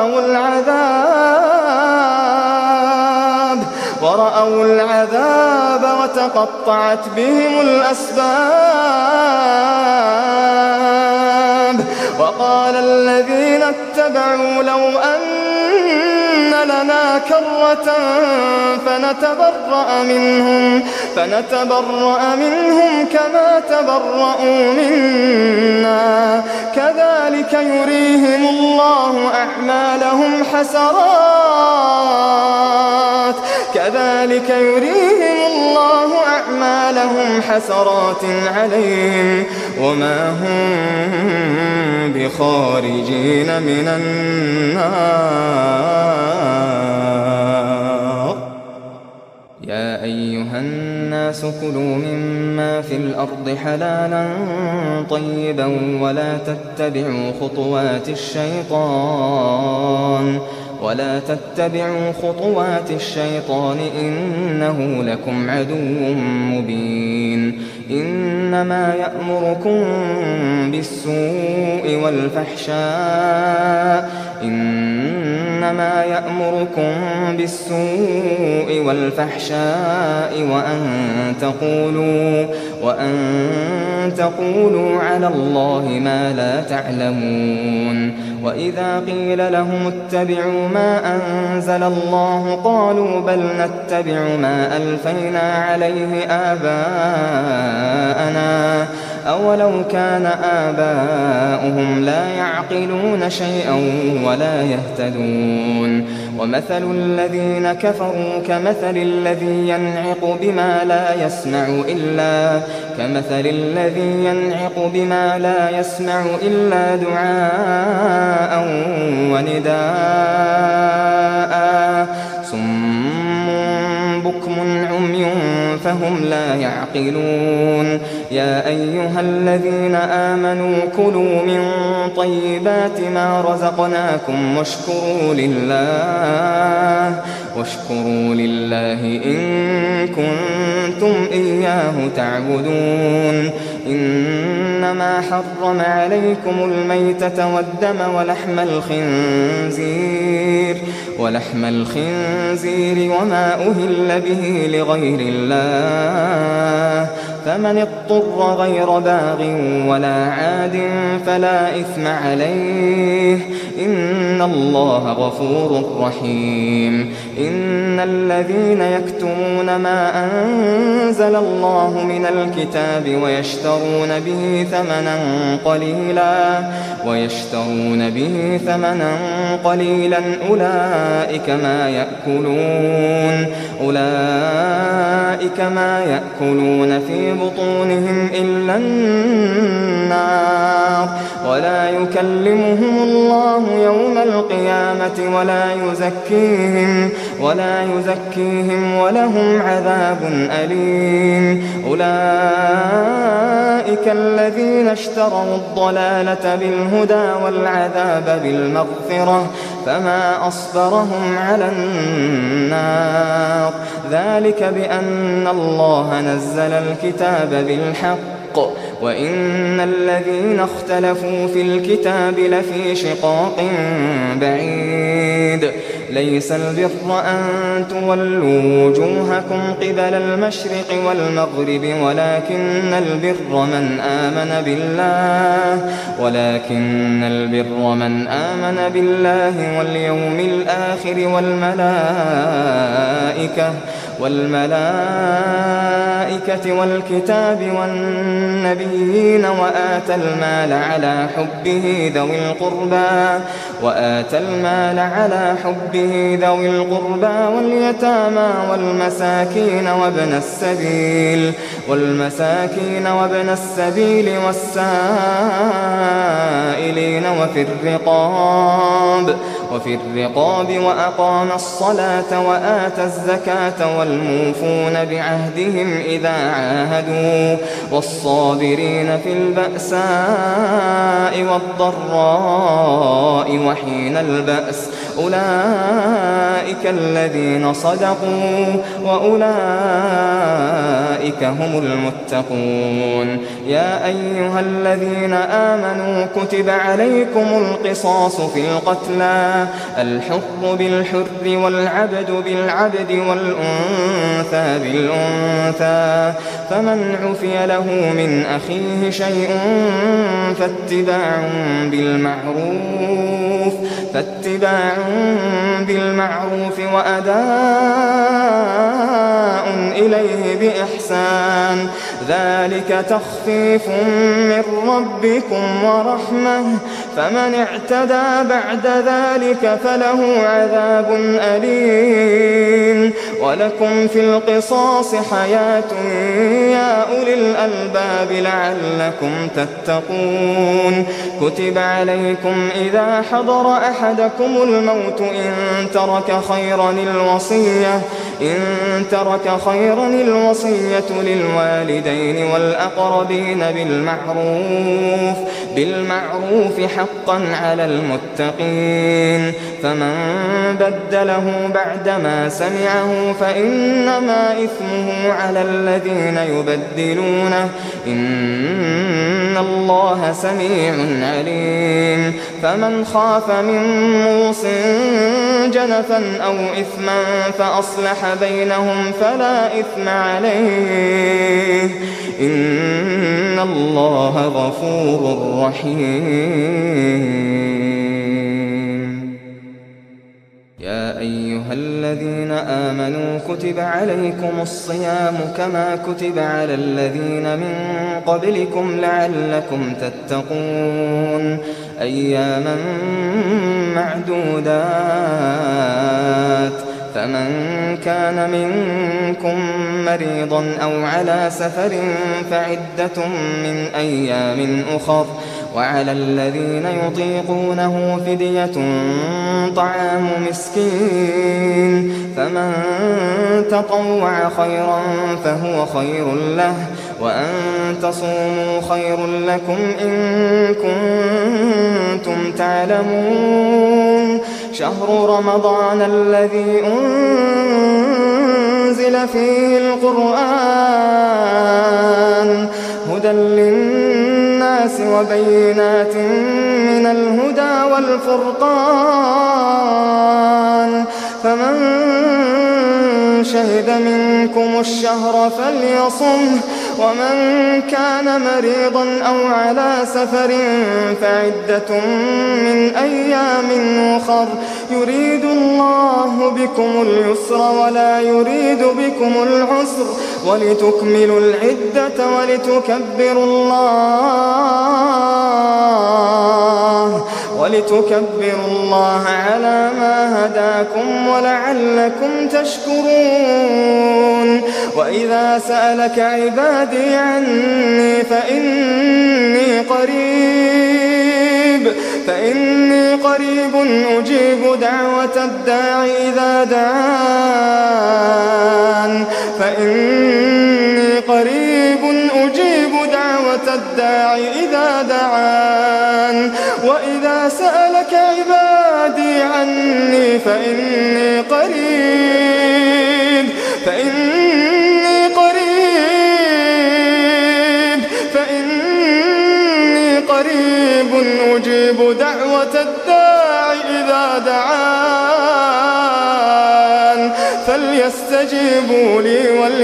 ورأوا العذاب وتقطعت بهم الأسباب وقال الذين اتبعوا لو أن لنا كرة فنتبرأ منهم كما تبرأوا منا كذلك يريهم الله أعمالهم حسرات عليهم وما هم بخارجين من النار يا أيها الناس كلوا مما في الأرض حلالا طيبا ولا تتبعوا خطوات الشيطان إنه لكم عدو مبين إنما يأمركم بالسوء والفحشاء وأن تقولوا على الله ما لا تعلمون وإذا قيل لهم اتبعوا ما أنزل الله قالوا بل نتبع ما ألفينا عليه آباءنا أولو كان آباؤهم لا يعقلون شيئا ولا يهتدون ومثل الذين كفروا كمثل الذي ينعق بما لا يسمع إلا دعاء ونداء صم بكم عمي فهم لا يعقلون يا أيها الذين آمنوا كلوا من طيبات ما رزقناكم واشكروا لله إن كنتم إياه تعبدون إنما حرم عليكم الميتة والدم ولحم الخنزير وما أهل به لغير الله فمن اضطر غير باغ ولا عاد فلا إثم عليه إن الله غفور رحيم إن الذين يكتمون ما أنزل الله من الكتاب ويشترون به ثمنا قليلا أولئك ما يأكلون في بطونهم إلا النار ولا يكلمهم الله يوم القيامة ولا يزكيهم ولهم عذاب أليم أولئك الذين اشتروا الضلالة بالهدى والعذاب بالمغفرة فما أصبرهم على النار ذلك بأن الله نزل الكتاب بالحق وإن الذين اختلفوا في الكتاب لفي شقاق بعيد ليس البر أن تولوا وجوهكم قبل المشرق والمغرب ولكن البر من آمن بالله واليوم الآخر والملائكة والكتاب والنبيين وآتى المال على حبه ذوي القربى واليتامى والمساكين وابن السبيل والسائلين وفي الرقاب وأقام الصلاة وآتى الزكاة والموفون بعهدهم إذا عاهدوا والصابرين في البأساء والضراء وحين البأس أولئك الذين صدقوا وأولئك هم المتقون يا أيها الذين آمنوا كتب عليكم القصاص في القتلى الحر بالحر والعبد بالعبد والأنثى بالأنثى فمن عفي له من أخيه شيء فاتباع بالمعروف وأداء إليه بإحسان ذلك تخفيف من ربكم ورحمة فمن اعتدى بعد ذلك فله عذاب أليم ولكم في القصاص حياة يا أولي الألباب لعلكم تتقون كتب عليكم إذا حضر أحدكم الموت إن ترك خيرا الوصية للوالدين والأقربين بالمعروف حقا على المتقين فمن بدله بعدما سمعه فإنما إثمه على الذين يبدلونه إن الله سميع عليم فمن خاف من موص جنفا أو إثما فأصلح بينهم فلا إثم عليه إن الله غفور رحيم يا أيها الذين آمنوا كتب عليكم الصيام كما كتب على الذين من قبلكم لعلكم تتقون أياما معدودات فمن كان منكم مريضا أو على سفر فعدة من أيام أخر وعلى الذين يطيقونه فدية طعام مسكين فمن تطوع خيرا فهو خير له وأن تصوموا خير لكم إن كنتم تعلمون شهر رمضان الذي أنزل فيه القرآن هدى للناس وبينات من الهدى والفرقان فمن شهد منكم الشهر فليصمه ومن كان مريضا أو على سفر فعدة من أيام أخر يريد الله بكم اليسر ولا يريد بكم العسر ولتكملوا العدة ولتكبروا الله على ما هداكم ولعلكم تشكرون وإذا سألك عبادي عني فإني قريب أجيب دعوة الداع إذا دعان وإذا سألك عبادي عني فإني قريب أجيب دعوة الداع إذا دعان فليستجيبوا لي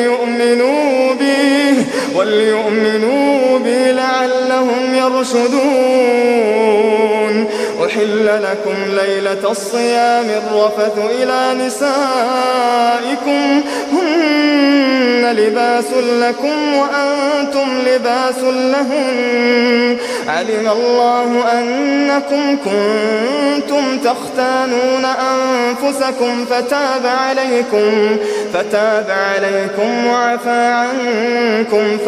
وليؤمنوا بي لعلهم يرشدون أحل لكم ليلة الصيام الرفث إلى نسائكم هن لباس لكم وأنتم لباس لهن علم الله أنكم كنتم تختانون أنفسكم فتاب عليكم وعفى عنكم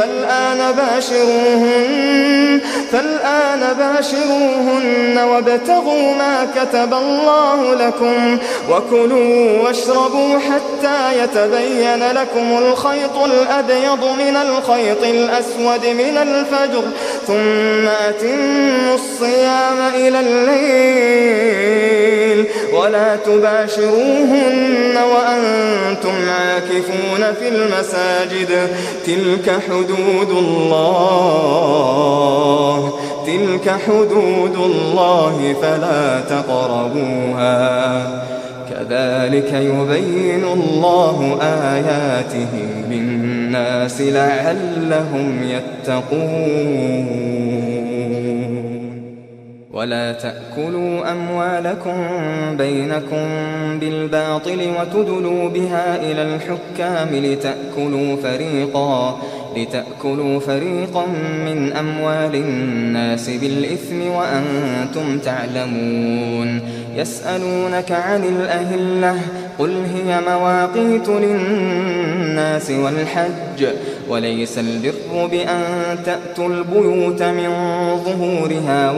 فالآن باشروهن وابتغوا ما كتب الله لكم وكلوا واشربوا حتى يتبين لكم الخيط الأبيض من الخيط الأسود من الفجر ثم أتموا الصيام إلى الليل ولا تباشروهن وأنتم عاكفون في المساجد تلك حدود الله فلا تقربوها كذلك يبين الله آياته للناس لعلهم يتقون ولا تأكلوا أموالكم بينكم بالباطل وتدلوا بها إلى الحكام لتأكلوا فريقا من أموال الناس بالإثم وأنتم تعلمون يسألونك عن الأهلة قل هي مواقيت للناس والحج وليس البر بأن تأتوا البيوت من ظهورها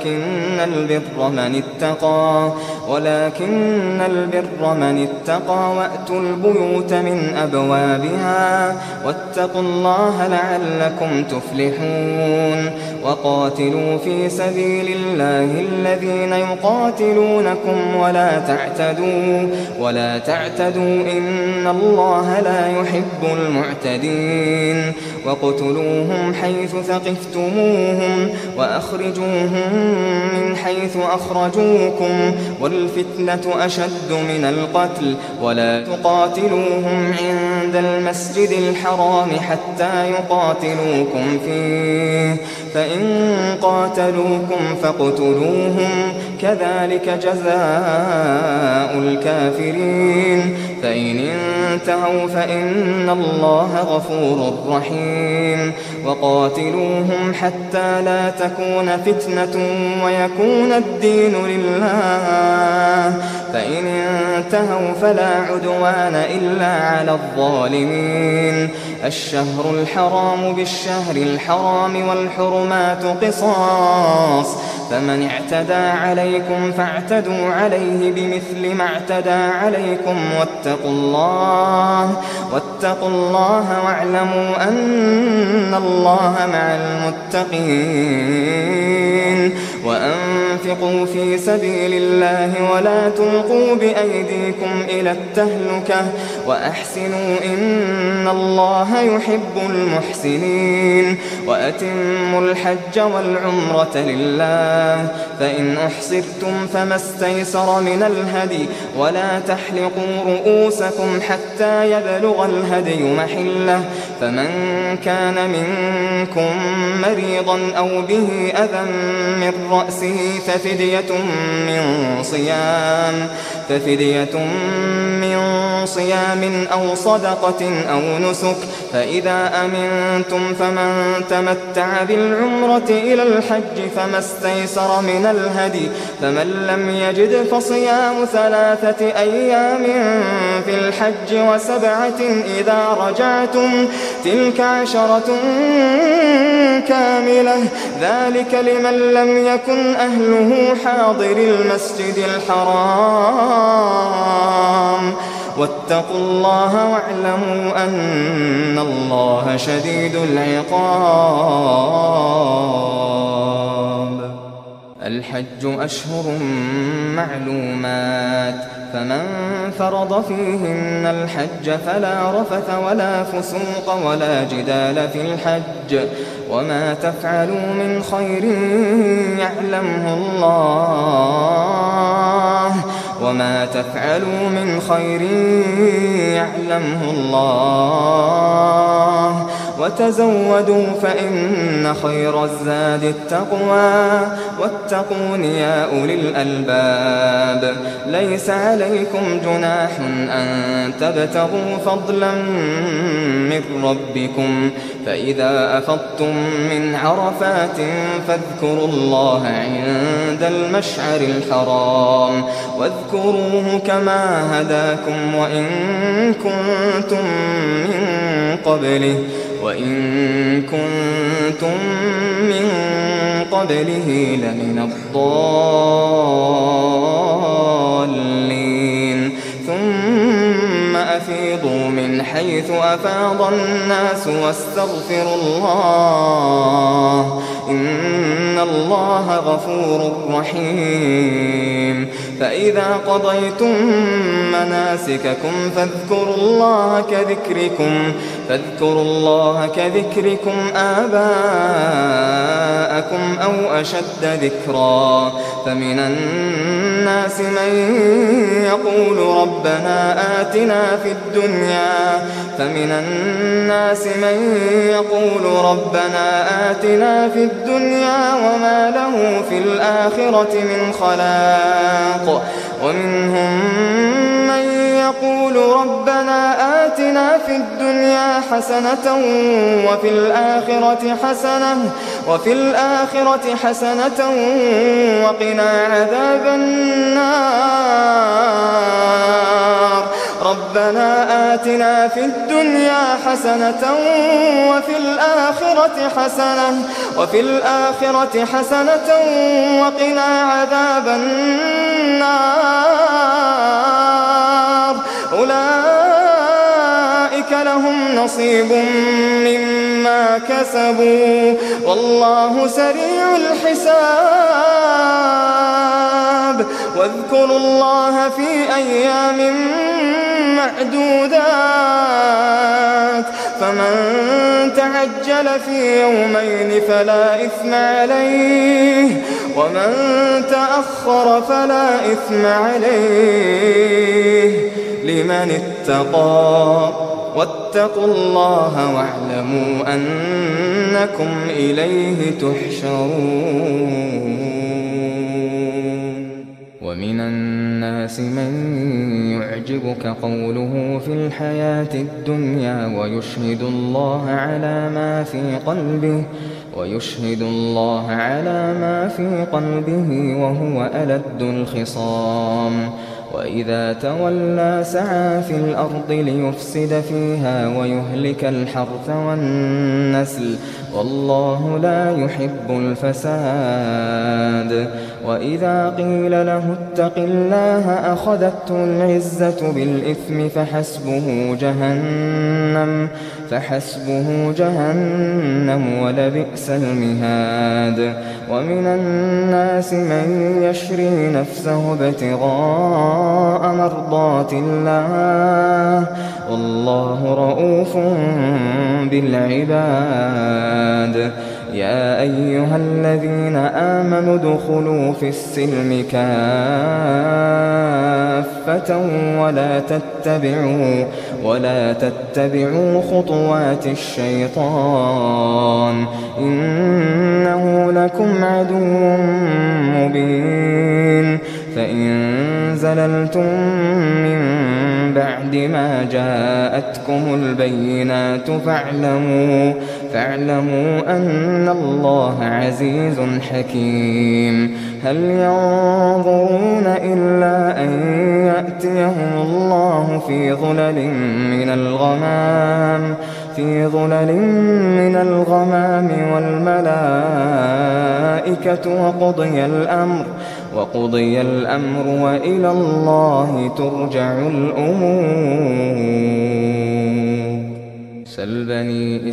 ولكن البر من اتقى وأتوا البيوت من أبوابها واتقوا الله لعلكم تفلحون وقاتلوا في سبيل الله الذين يقاتلونكم ولا تعتدوا إن الله لا يحب المعتدين وقتلوهم حيث ثقفتموهم وأخرجوهم من حيث أخرجوكم والفتنة أشد من القتل ولا تقاتلوهم عند المسجد الحرام حتى يقاتلوكم فيه فإن قاتلوكم فاقتلوهم كذلك جزاء الكافرين فإن انتهوا فإن الله غفور رحيم وقاتلوهم حتى لا تكون فتنة ويكون الدين لله فإن انتهوا فلا عدوان إلا على الظالمين الشهر الحرام بالشهر الحرام والحرمات قصاص فمن اعتدى عليكم فاعتدوا عليه بمثل ما اعتدى عليكم واتقوا الله واعلموا أن الله مع المتقين وأنفقوا في سبيل الله ولا تلقوا بأيديكم إلى التهلكة وأحسنوا إن الله يحب المحسنين وأتموا الحج والعمرة لله فإن أحصرتم فما استيسر من الهدي ولا تحلقوا رؤوسكم حتى يبلغ الهدي محله فمن كان منكم مريضا أو به أذى من رأسه ففدية من صيام أو صدقة أو نسك فإذا أمنتم فمن تمتع بالعمرة إلى الحج فما استيسر من الهدي فمن لم يجد فصيام 3 أيام في الحج و7 إذا رجعتم تلك 10 كاملة ذلك لمن لم يكن أهله حاضر المسجد الحرام واتقوا الله واعلموا أن الله شديد العقاب الحج أشهر معلومات فمن فرض فيهن الحج فلا رفث ولا فسوق ولا جدال في الحج وما تفعلوا من خير يعلمه الله وتزودوا فإن خير الزاد التقوى واتقون يا أولي الألباب ليس عليكم جناح أن تبتغوا فضلا من ربكم فإذا أفضتم من عرفات فاذكروا الله عند المشعر الحرام واذكروه كما هداكم وإن كنتم من قبله لمن الضالين ثم أفيضوا من حيث أفاض الناس واستغفروا الله إن الله غفور رحيم فإذا قضيتم مناسككم فاذكروا الله كذكركم آباءكم أو أشد ذكرا فمن الناس من يقول ربنا آتنا في الدنيا وما له في الآخرة من خلاق ومنهم من يقول ربنا آتنا في الدنيا حسنة وفي الآخرة حسنة وقنا عذاب النار ربنا آتنا في الدنيا حسنة وفي الآخرة حسنة وقنا عذاب النار أولئك لهم نصيب مما كسبوا والله سريع الحساب واذكروا الله في أيام معدودات فمن تعجل في يومين فلا إثم عليه ومن تأخر فلا إثم عليه لمن اتقى واتقوا الله واعلموا أنكم إليه تحشرون ومن الناس من يعجبك قوله في الحياة الدنيا ويشهد الله على ما في قلبه وهو ألد الخصام وإذا تولى سعى في الأرض ليفسد فيها ويهلك الحرث والنسل والله لا يحب الفساد وإذا قيل له اتق الله أخذته العزة بالإثم فحسبه جهنم ولبئس المهاد ومن الناس من يشري نفسه ابتغاء مرضات الله والله رؤوف بالعباد يا أيها الذين آمنوا ادخلوا في السلم كافة ولا تتبعوا خطوات الشيطان إنه لكم عدو مبين فإن زللتم من بعد ما جاءتكم البينات فاعلموا أن الله عزيز حكيم هل ينظرون إلا أن يأتيهم الله في ظلل من الغمام والملائكة وقضي الأمر وإلى الله ترجع الأمور سل بني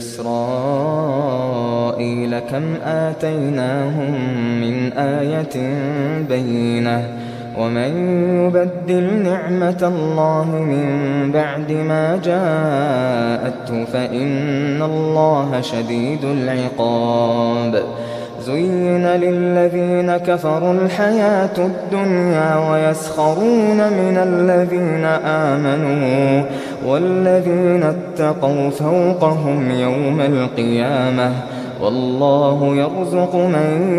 إسرائيل كم آتيناهم من آية بينة ومن يبدل نعمة الله من بعد ما جاءته فإن الله شديد العقاب زين للذين كفروا الحياة الدنيا ويسخرون من الذين آمنوا والذين اتقوا فوقهم يوم القيامة والله يرزق من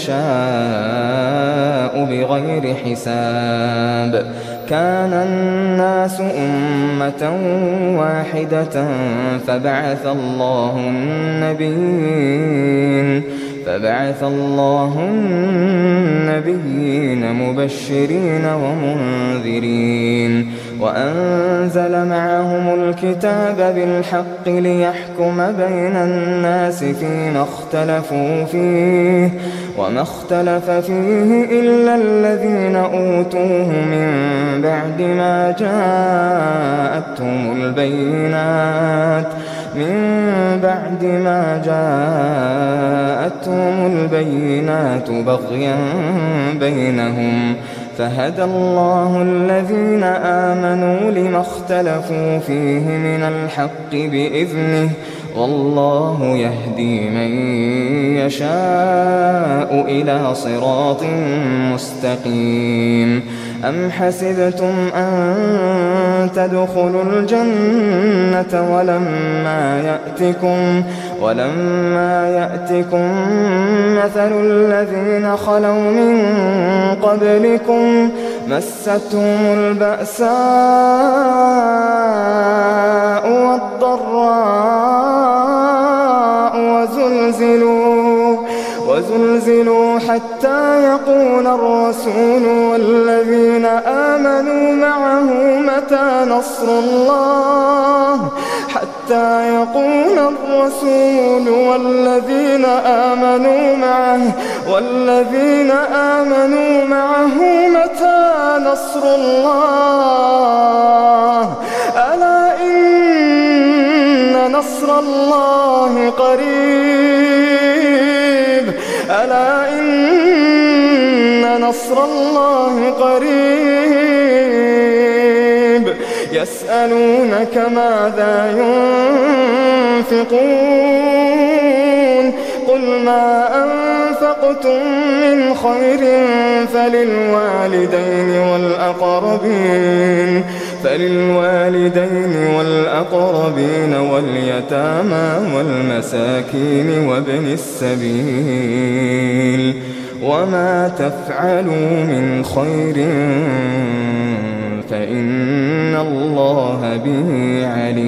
يشاء بغير حساب كان الناس أمة واحدة فبعث الله النبيين مبشرين ومنذرين وأنزل معهم الكتاب بالحق ليحكم بين الناس فيما اختلفوا فيه وما اختلف فيه إلا الذين أوتوه من بعد ما جاءتهم البينات بغيا بينهم فهدى الله الذين آمنوا لما اختلفوا فيه من الحق بإذنه والله يهدي من يشاء إلى صراط مستقيم أم حسبتم أن تدخلوا الجنة ولما يأتكم مثل الذين خلوا من قبلكم مستهم البأساء والضراء وزلزلوا حتى يقول الرسول والذين آمنوا معه متى نصر الله متى نصر الله ألا إن نصر الله قريب يسألونك ماذا ينفقون قل ما أنفقتم من خير فللوالدين والأقربين واليتامى والمساكين وابن السبيل وما تفعلوا من خير فإن الله به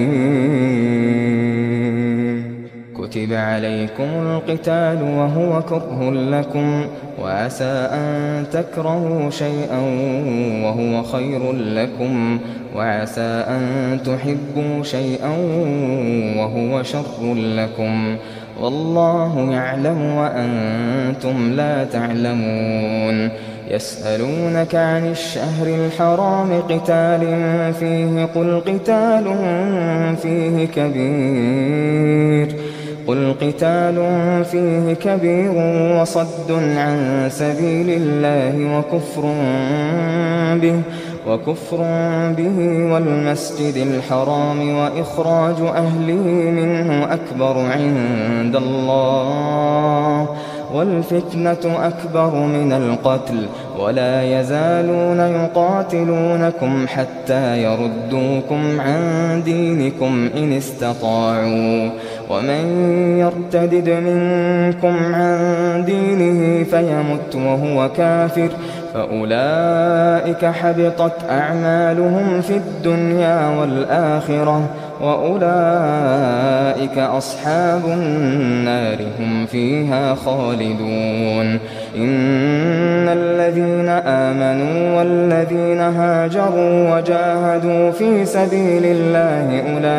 عليم. كتب عليكم القتال وهو كره لكم وعسى أن تكرهوا شيئا وهو خير لكم وعسى أن تحبوا شيئا وهو شر لكم والله يعلم وأنتم لا تعلمون. يسألونك عن الشهر الحرام قتال فيه قل قتال فيه كبير وصد عن سبيل الله وكفر به والمسجد الحرام وإخراج أهله منه أكبر عند الله والفتنة أكبر من القتل ولا يزالون يقاتلونكم حتى يردوكم عن دينكم إن استطاعوا ومن يرتدد منكم عن دينه فيمت وهو كافر فأولئك حبطت أعمالهم في الدنيا والآخرة وأولئك أصحاب النار هم فيها خالدون. إن الذين آمنوا والذين هاجروا وجاهدوا في سبيل الله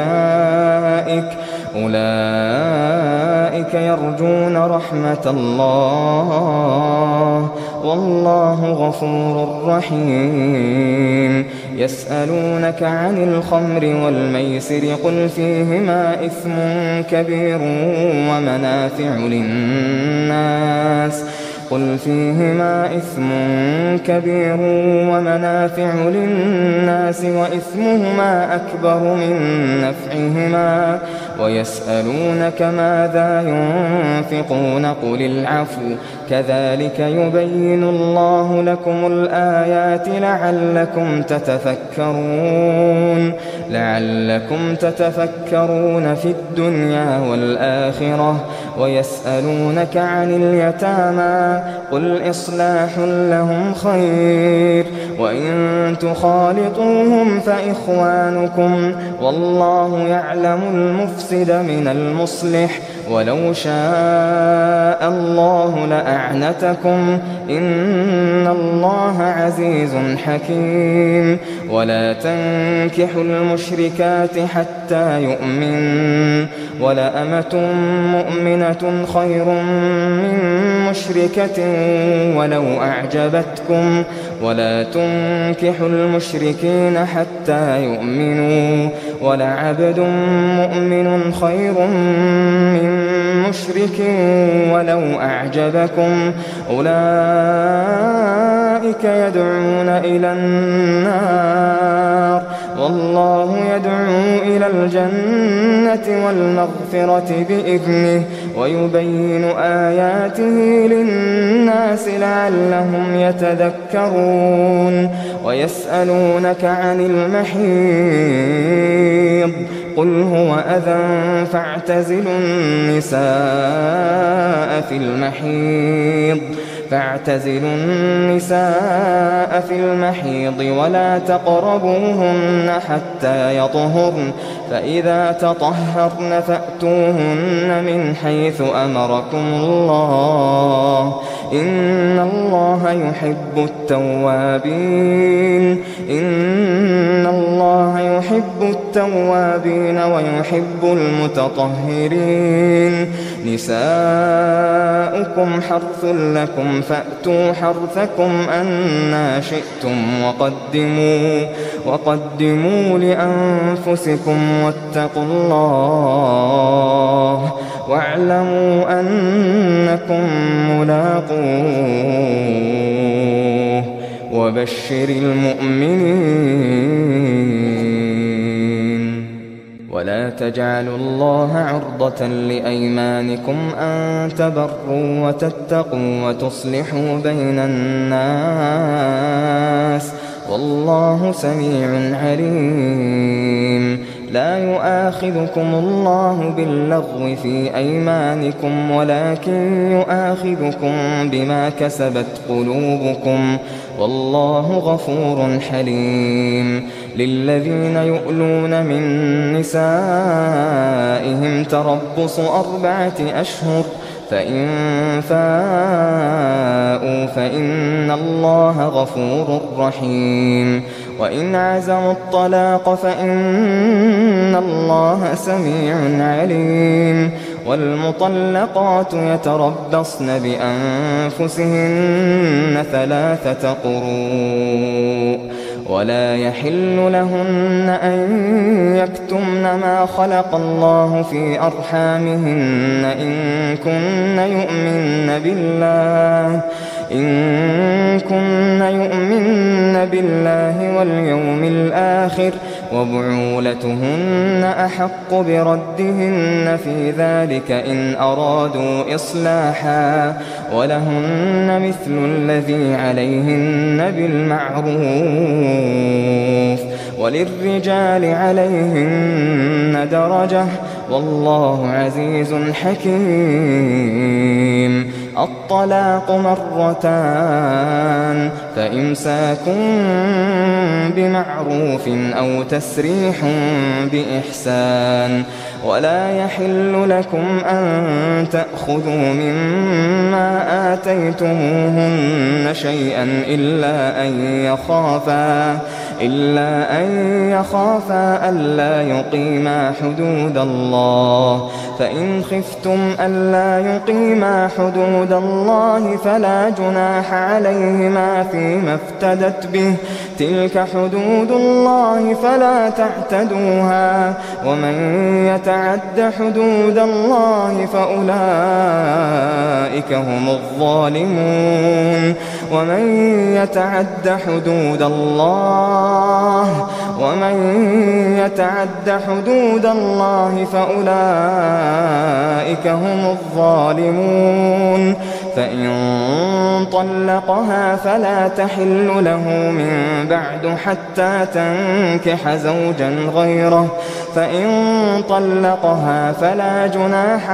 أولئك يرجون رحمة الله والله غفور رحيم. يسألونك عن الخمر والميسر قل فيهما إثم كبير ومنافع للناس وإثمهما أكبر من نفعهما ويسألونك ماذا ينفقون قل العفو كذلك يبين الله لكم الآيات لعلكم تتفكرون في الدنيا والآخرة. ويسألونك عن اليتامى قل إصلاح لهم خير وإن تخالطوهم فإخوانكم والله يعلم المفسد من المصلح ولو شاء الله لأعنتكم إن الله عزيز حكيم. ولا تنكحوا المشركات حتى يؤمن ولأمة مؤمنة خير من مشركة ولو أعجبتكم ولا تنكحوا المشركين حتى يؤمنوا ولعبد مؤمن خير من مشرك ولو أعجبكم أولئك يدعون إلى النار والله يدعو إلى الجنة والمغفرة بإذنه ويبين آياته للناس لعلهم يتذكرون. ويسألونك عن المحيض قل هو أذى فاعتزلوا النساء في المحيض ولا تقربوهن حتى يطهرن فإذا تطهرن فأتوهن من حيث أمركم الله إن الله يحب التوابين ويحب المتطهرين. نساؤكم حرث لكم فأتوا حرثكم أنى شئتم وقدموا لأنفسكم واتقوا الله واعلموا أنكم ملاقوه وبشر المؤمنين. ولا تجعلوا الله عرضة لأيمانكم أن تبروا وتتقوا وتصلحوا بين الناس والله سميع عليم. لا يؤاخذكم الله باللغو في أيمانكم ولكن يؤاخذكم بما كسبت قلوبكم والله غفور حليم. للذين يؤلون من نسائهم تربص 4 أشهر فإن فاءوا فإن الله غفور رحيم. وإن عزموا الطلاق فإن الله سميع عليم. والمطلقات يتربصن بأنفسهن 3 قروء ولا يحل لهن أن يكتمن ما خلق الله في أرحامهن إن كن يؤمن بالله واليوم الآخر وبعولتهن أحق بردهن في ذلك إن أرادوا إصلاحا ولهن مثل الذي عليهن بالمعروف وللرجال عليهن درجة والله عزيز حكيم. الطلاق 2 فإمساك بمعروف أو تسريح بإحسان. ولا يحل لكم أن تأخذوا مما آتيتموهن شيئا إلا أن يخافا ألا يقيما حدود الله. فإن خفتم ألا يقيما حدود الله فلا جناح عليهما فيما افتدت به تلك حدود الله فلا تعتدوها ومن يتعد حدود الله فأولئك هم الظالمون. ومن يتعد حدود الله فأولئك هم الظالمون. فإن طلقها فلا تحل له من بعد حتى تنكح زوجا غيره. فإن طلقها فلا جناح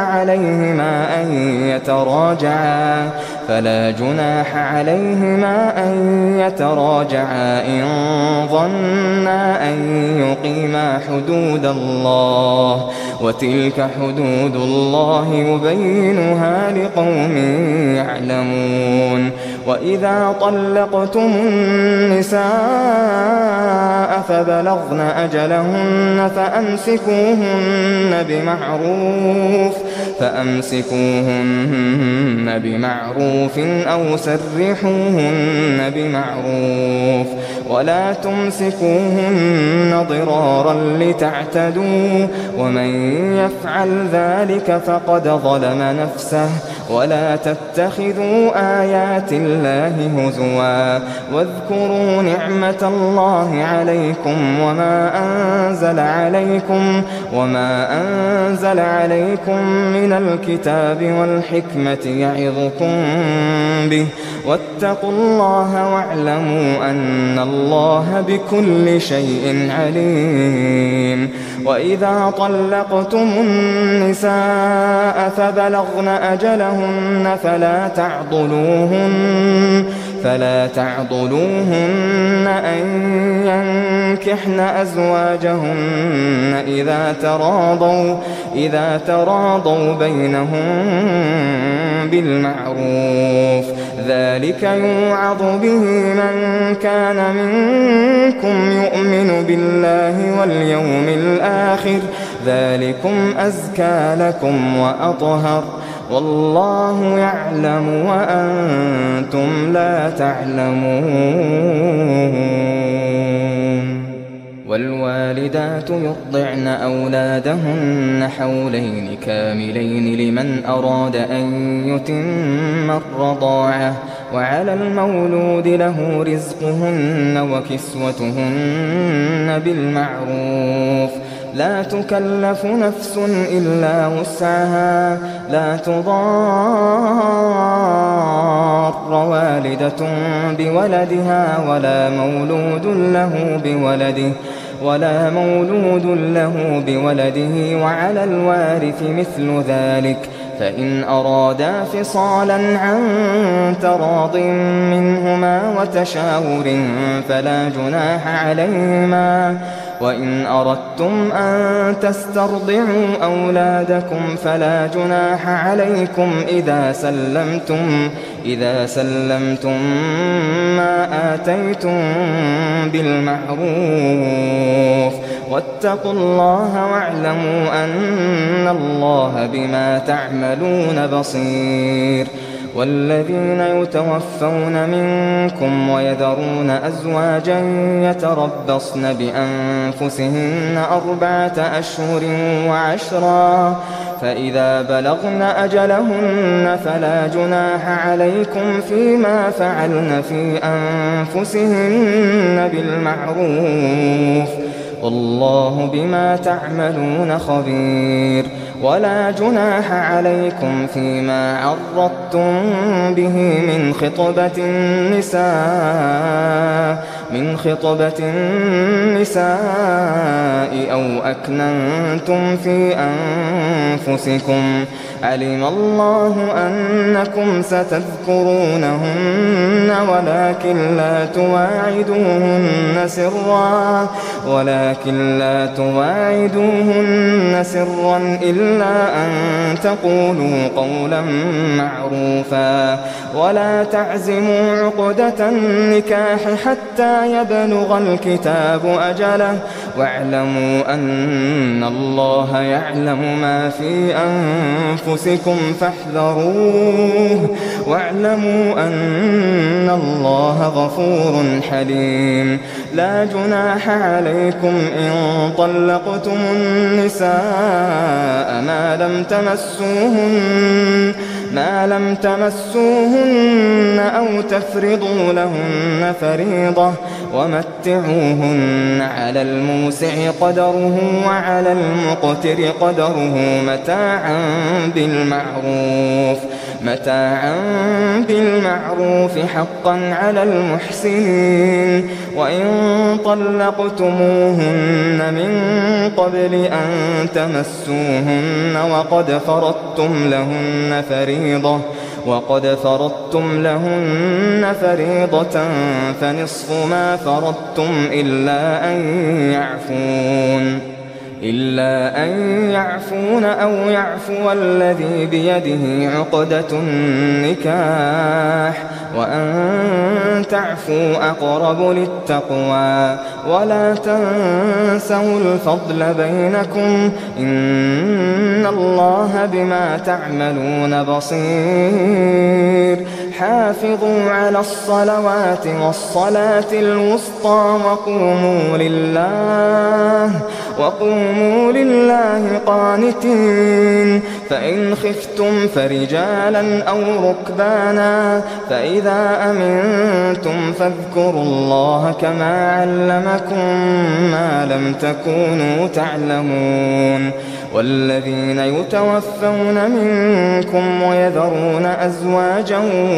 عليهما أن يتراجعا إن ظنا أن يقيما حدود الله وتلك حدود الله يبينها لقوم يعلمون. وإذا طلقتم النساء فبلغن أجلهن فأمسكوهن بمعروف أو سرحوهن بمعروف ولا تمسكوهن ضرارا لتعتدوا ومن يفعل ذلك فقد ظلم نفسه. ولا تتخذوا آيات الله هزوا واذكروا نعمة الله عليكم وما أنزل عليكم من الكتاب والحكمة يعظكم به واتقوا الله واعلموا أن الله بكل شيء عليم. وإذا طلقتم النساء فبلغن أجلهن فلا تعضلوهن أن ينكحن أزواجهن إذا تراضوا بينهم بالمعروف. ذلك يوعظ به من كان منكم يؤمن بالله واليوم الآخر ذلكم أزكى لكم وأطهر والله يعلم وأنتم لا تعلمون. والوالدات يرضعن أولادهن حولين كاملين لمن أراد أن يتم الرضاعة وعلى المولود له رزقهن وكسوتهن بالمعروف. لا تكلف نفس إلا وسعها. لا تضار والدة بولدها ولا مولود له بولده ولا مولود له بولده وعلى الوارث مثل ذلك فإن أرادا فصالا عن تراض منهما وتشاور فلا جناح عليهما وإن أردتم أن تسترضعوا أولادكم فلا جناح عليكم إذا سلمتم ما آتيتم بالمعروف واتقوا الله واعلموا أن الله بما تعملون بصير. والذين يتوفون منكم ويذرون أزواجا يتربصن بأنفسهن 4 أشهر وعشرا فإذا بلغن أجلهن فلا جناح عليكم فيما فعلن في أنفسهن بالمعروف والله بما تعملون خبير. ولا جناح عليكم فيما عرضتم به من خطبة النساء أو أكننتم في أنفسكم علم الله أنكم ستذكرونهن ولكن لا تواعدوهن سرا إلا أن تقولوا قولا معروفا ولا تعزموا عقدة النكاح حتى يبلغ الكتاب أجله واعلموا أن الله يعلم ما في أنفسكم فاحذروه واعلموا أن الله غفور حليم. لا جناح عليكم إن طلقتم النساء ما لم تمسوهن أو تفرضوا لهن فريضة ومتعوهن على الموسع قدره وعلى المقتر قدره متاعا بالمعروف حقا على المحسنين. وإن طلقتموهن من قبل أن تمسوهن وقد فرضتم لهن فريضة فنصف ما فرضتم إلا أن يعفون أو يعفو الذي بيده عقدة النكاح وأن تعفوا أقرب للتقوى ولا تنسوا الفضل بينكم إن الله بما تعملون بصير. حافظوا على الصلوات والصلاة الوسطى وقوموا لله قانتين. فإن خفتم فرجالا أو ركبانا فإذا أمنتم فاذكروا الله كما علمكم ما لم تكونوا تعلمون. والذين يتوفون منكم ويذرون أزواجا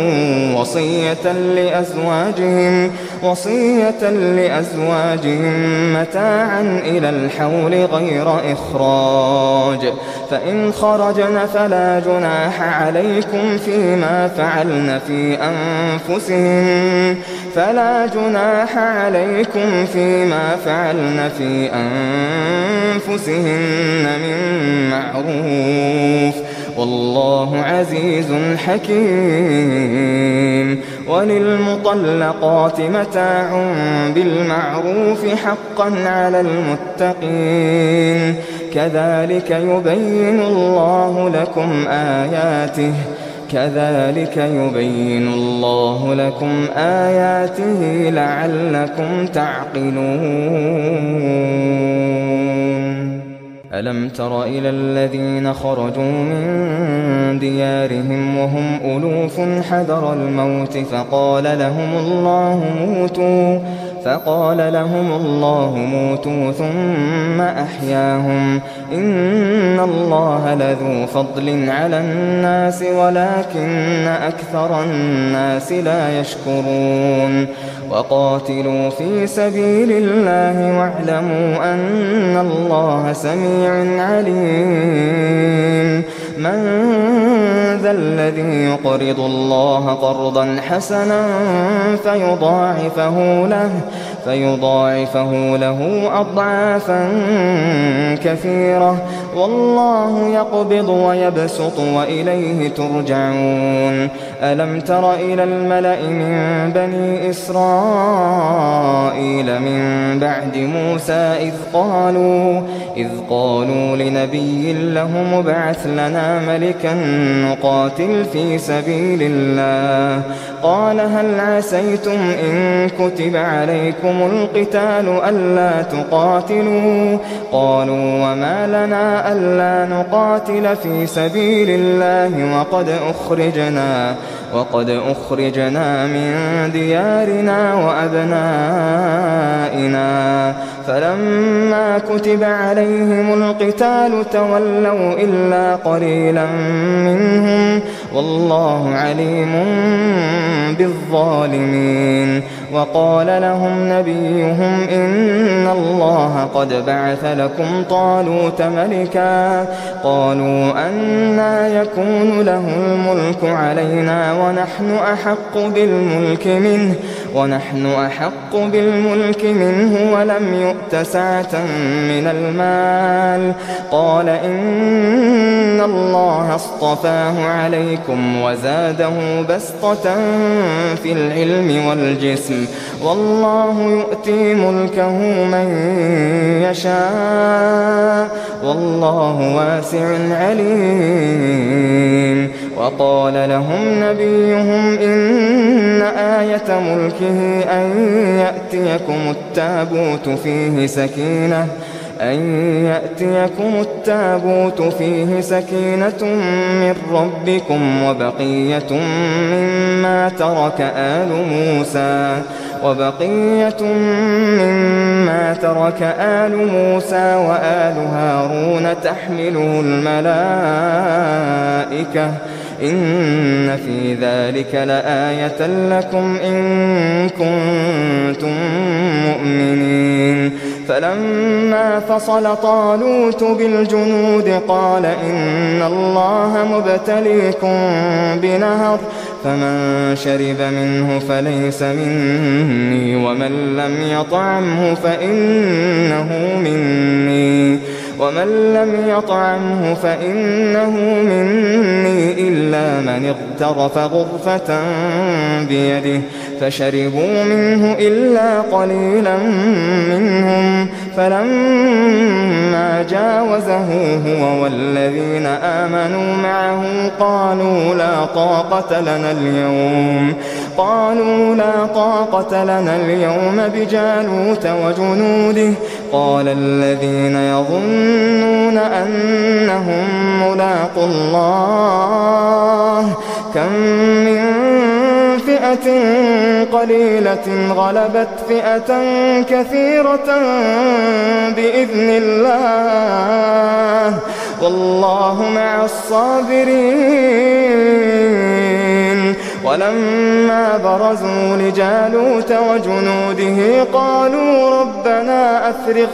وصية لأزواجهم متاعا إلى الحول غير إخراج فإن خرجن فلا جناح عليكم فيما فعلن في أنفسهن من معروف والله عزيز حكيم. وللمطلقات متاع بالمعروف حقا على المتقين. كذلك يبين الله لكم آياته لعلكم تعقلون. ألم تر إلى الذين خرجوا من ديارهم وهم ألوف حذر الموت فقال لهم الله موتوا ثم أحياهم إن الله لذو فضل على الناس ولكن أكثر الناس لا يشكرون. وقاتلوا في سبيل الله واعلموا أن الله سميع عليم من ذا الذي يقرض الله قرضا حسنا فيضاعفه له أضعافا كثيرة والله يقبض ويبسط وإليه ترجعون ألم تر إلى الملأ من بني إسرائيل من بعد موسى إذ قالوا لنبي له مبعث لنا ملكا نقاتل في سبيل الله قال هل عسيتم إن كتب عليكم القتال ألا تقاتلوا قالوا وما لنا ألا نقاتل في سبيل الله وقد أخرجنا من ديارنا وأبنائنا فلما كتب عليهم القتال تولوا إلا قليلا منهم والله عليم بالظالمين وقال لهم نبيهم إن الله قد بعث لكم طالوت ملكا قالوا أنى يكون له الملك علينا ونحن أحق بالملك منه ولم يؤت سعة من المال قال إن الله اصطفاه عليكم وزاده بسطة في العلم والجسم والله يؤتي ملكه من يشاء والله واسع عليم وقال لهم نبيهم إن آية ملكه أن يأتيكم التابوت فيه سكينة من ربكم وبقية مما ترك آل موسى وآل هارون تحمله الملائكة إن في ذلك لآية لكم إن كنتم مؤمنين فلما فصل طالوت بالجنود قال إن الله مبتليكم بنهر فمن شرب منه فليس مني ومن لم يطعمه فإنه مني إلا من اغترف غرفة بيده فشربوا منه إلا قليلا منهم فلما جاوزه هو والذين آمنوا معه قالوا لا طاقة لنا اليوم بجالوت وجنوده قال الذين يظنون أنهم ملاقو الله كم من فئة قليلة غلبت فئة كثيرة بإذن الله والله مع الصابرين ولما برزوا لجالوت وجنوده قالوا ربنا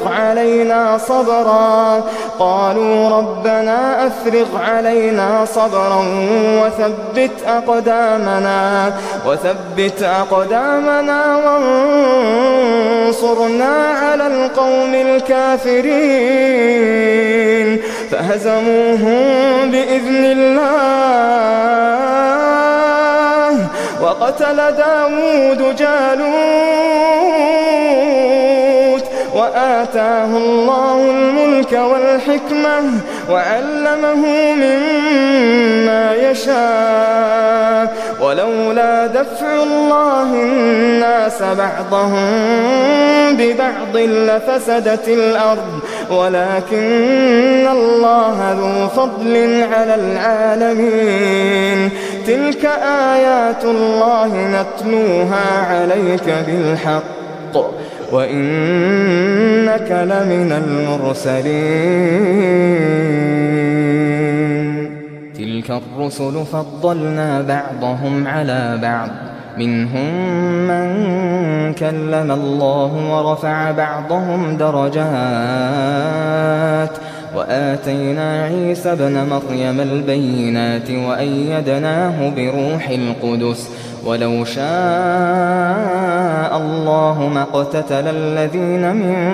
أفرغ علينا صبرا وثبت أقدامنا وانصرنا على القوم الكافرين فهزموهم بإذن الله وقتل داود جالوت وآتاه الله الملك والحكمة وعلمه مما يشاء ولولا دفع الله الناس بعضهم ببعض لفسدت الأرض ولكن الله ذو فضل على العالمين تلك آيات الله نتلوها عليك بالحق وإنك لمن المرسلين تلك الرسل فضلنا بعضهم على بعض منهم من كلم الله ورفع بعضهم درجات وآتينا عيسى ابن مريم البينات وأيدناه بروح القدس ولو شاء الله ما اقتتل الذين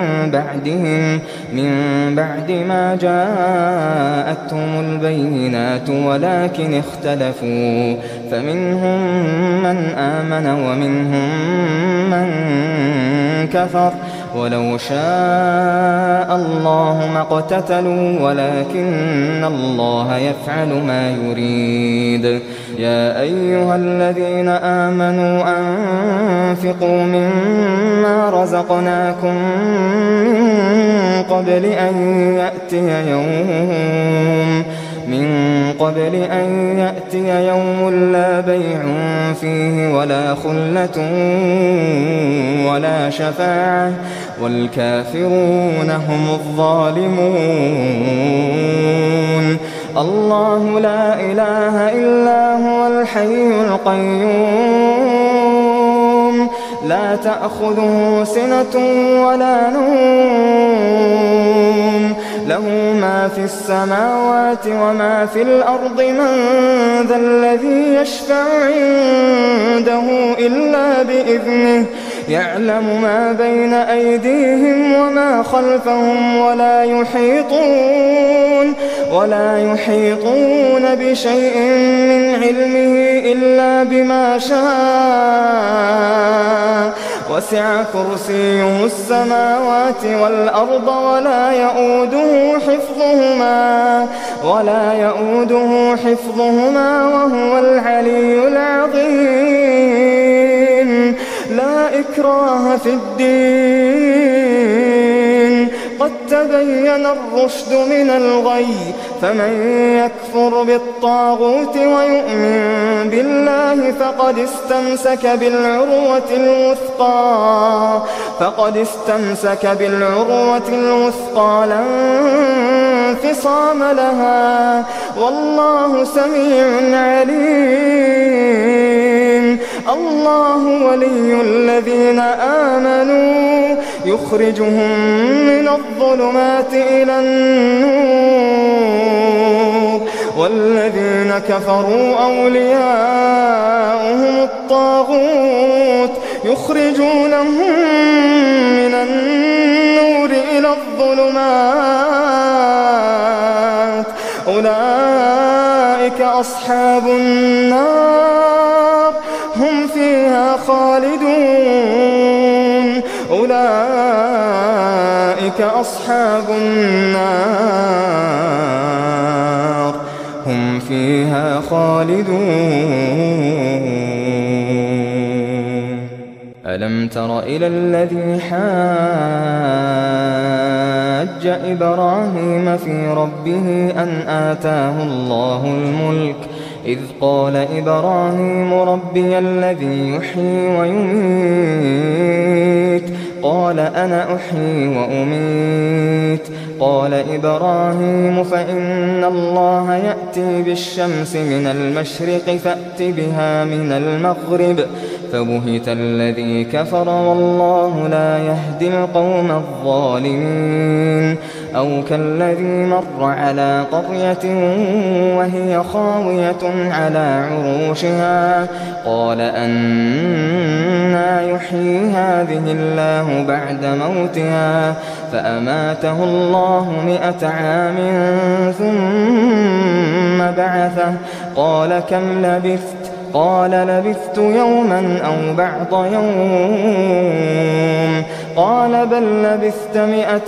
من بعد ما جاءتهم البينات ولكن اختلفوا فمنهم من آمن ومنهم من كفر ولو شاء الله ما اقتتلوا ولكن الله يفعل ما يريد. يا أيها الذين آمنوا أنفقوا مما رزقناكم من قبل أن يأتي يوم لا بيع فيه ولا خلة ولا شفاعة والكافرون هم الظالمون. الله لا إله إلا هو الحي القيوم لا تأخذه سنة ولا نوم له ما في السماوات وما في الأرض من ذا الذي يشفع عنده إلا بإذنه يعلم ما بين أيديهم وما خلفهم ولا يحيطون بشيء من علمه إلا بما شاء وسع كرسيه السماوات والأرض ولا يؤوده حفظهما وهو العلي العظيم. لا إكراه في الدين قد تبين الرشد من الغي فمن يكفر بالطاغوت ويؤمن بالله فقد استمسك بالعروة الوثقى لا انفصام لها والله سميع عليم. الله ولي الذين آمنوا يخرجهم من الظلمات إلى النور والذين كفروا أولياؤهم الطاغوت يخرجونهم من النور إلى الظلمات أولئك أصحاب النار هم فيها خالدون. أولئك أصحاب النار هم فيها خالدون. ألم تر إلى الذي حاج إبراهيم في ربه أن آتاه الله الملك إذ قال إبراهيم ربي الذي يحيي ويميت قال أنا أحيي وأميت قال إبراهيم فإن الله يأتي بالشمس من المشرق فأت بها من المغرب فبهت الذي كفر والله لا يهدي القوم الظالمين. أو كالذي مر على قرية وهي خاوية على عروشها قال أنى يحيي هذه الله بعد موتها فأماته الله 100 عام ثم بعثه قال كم لبثت قال لبثت يوما أو بعض يوم قال بل لبثت 100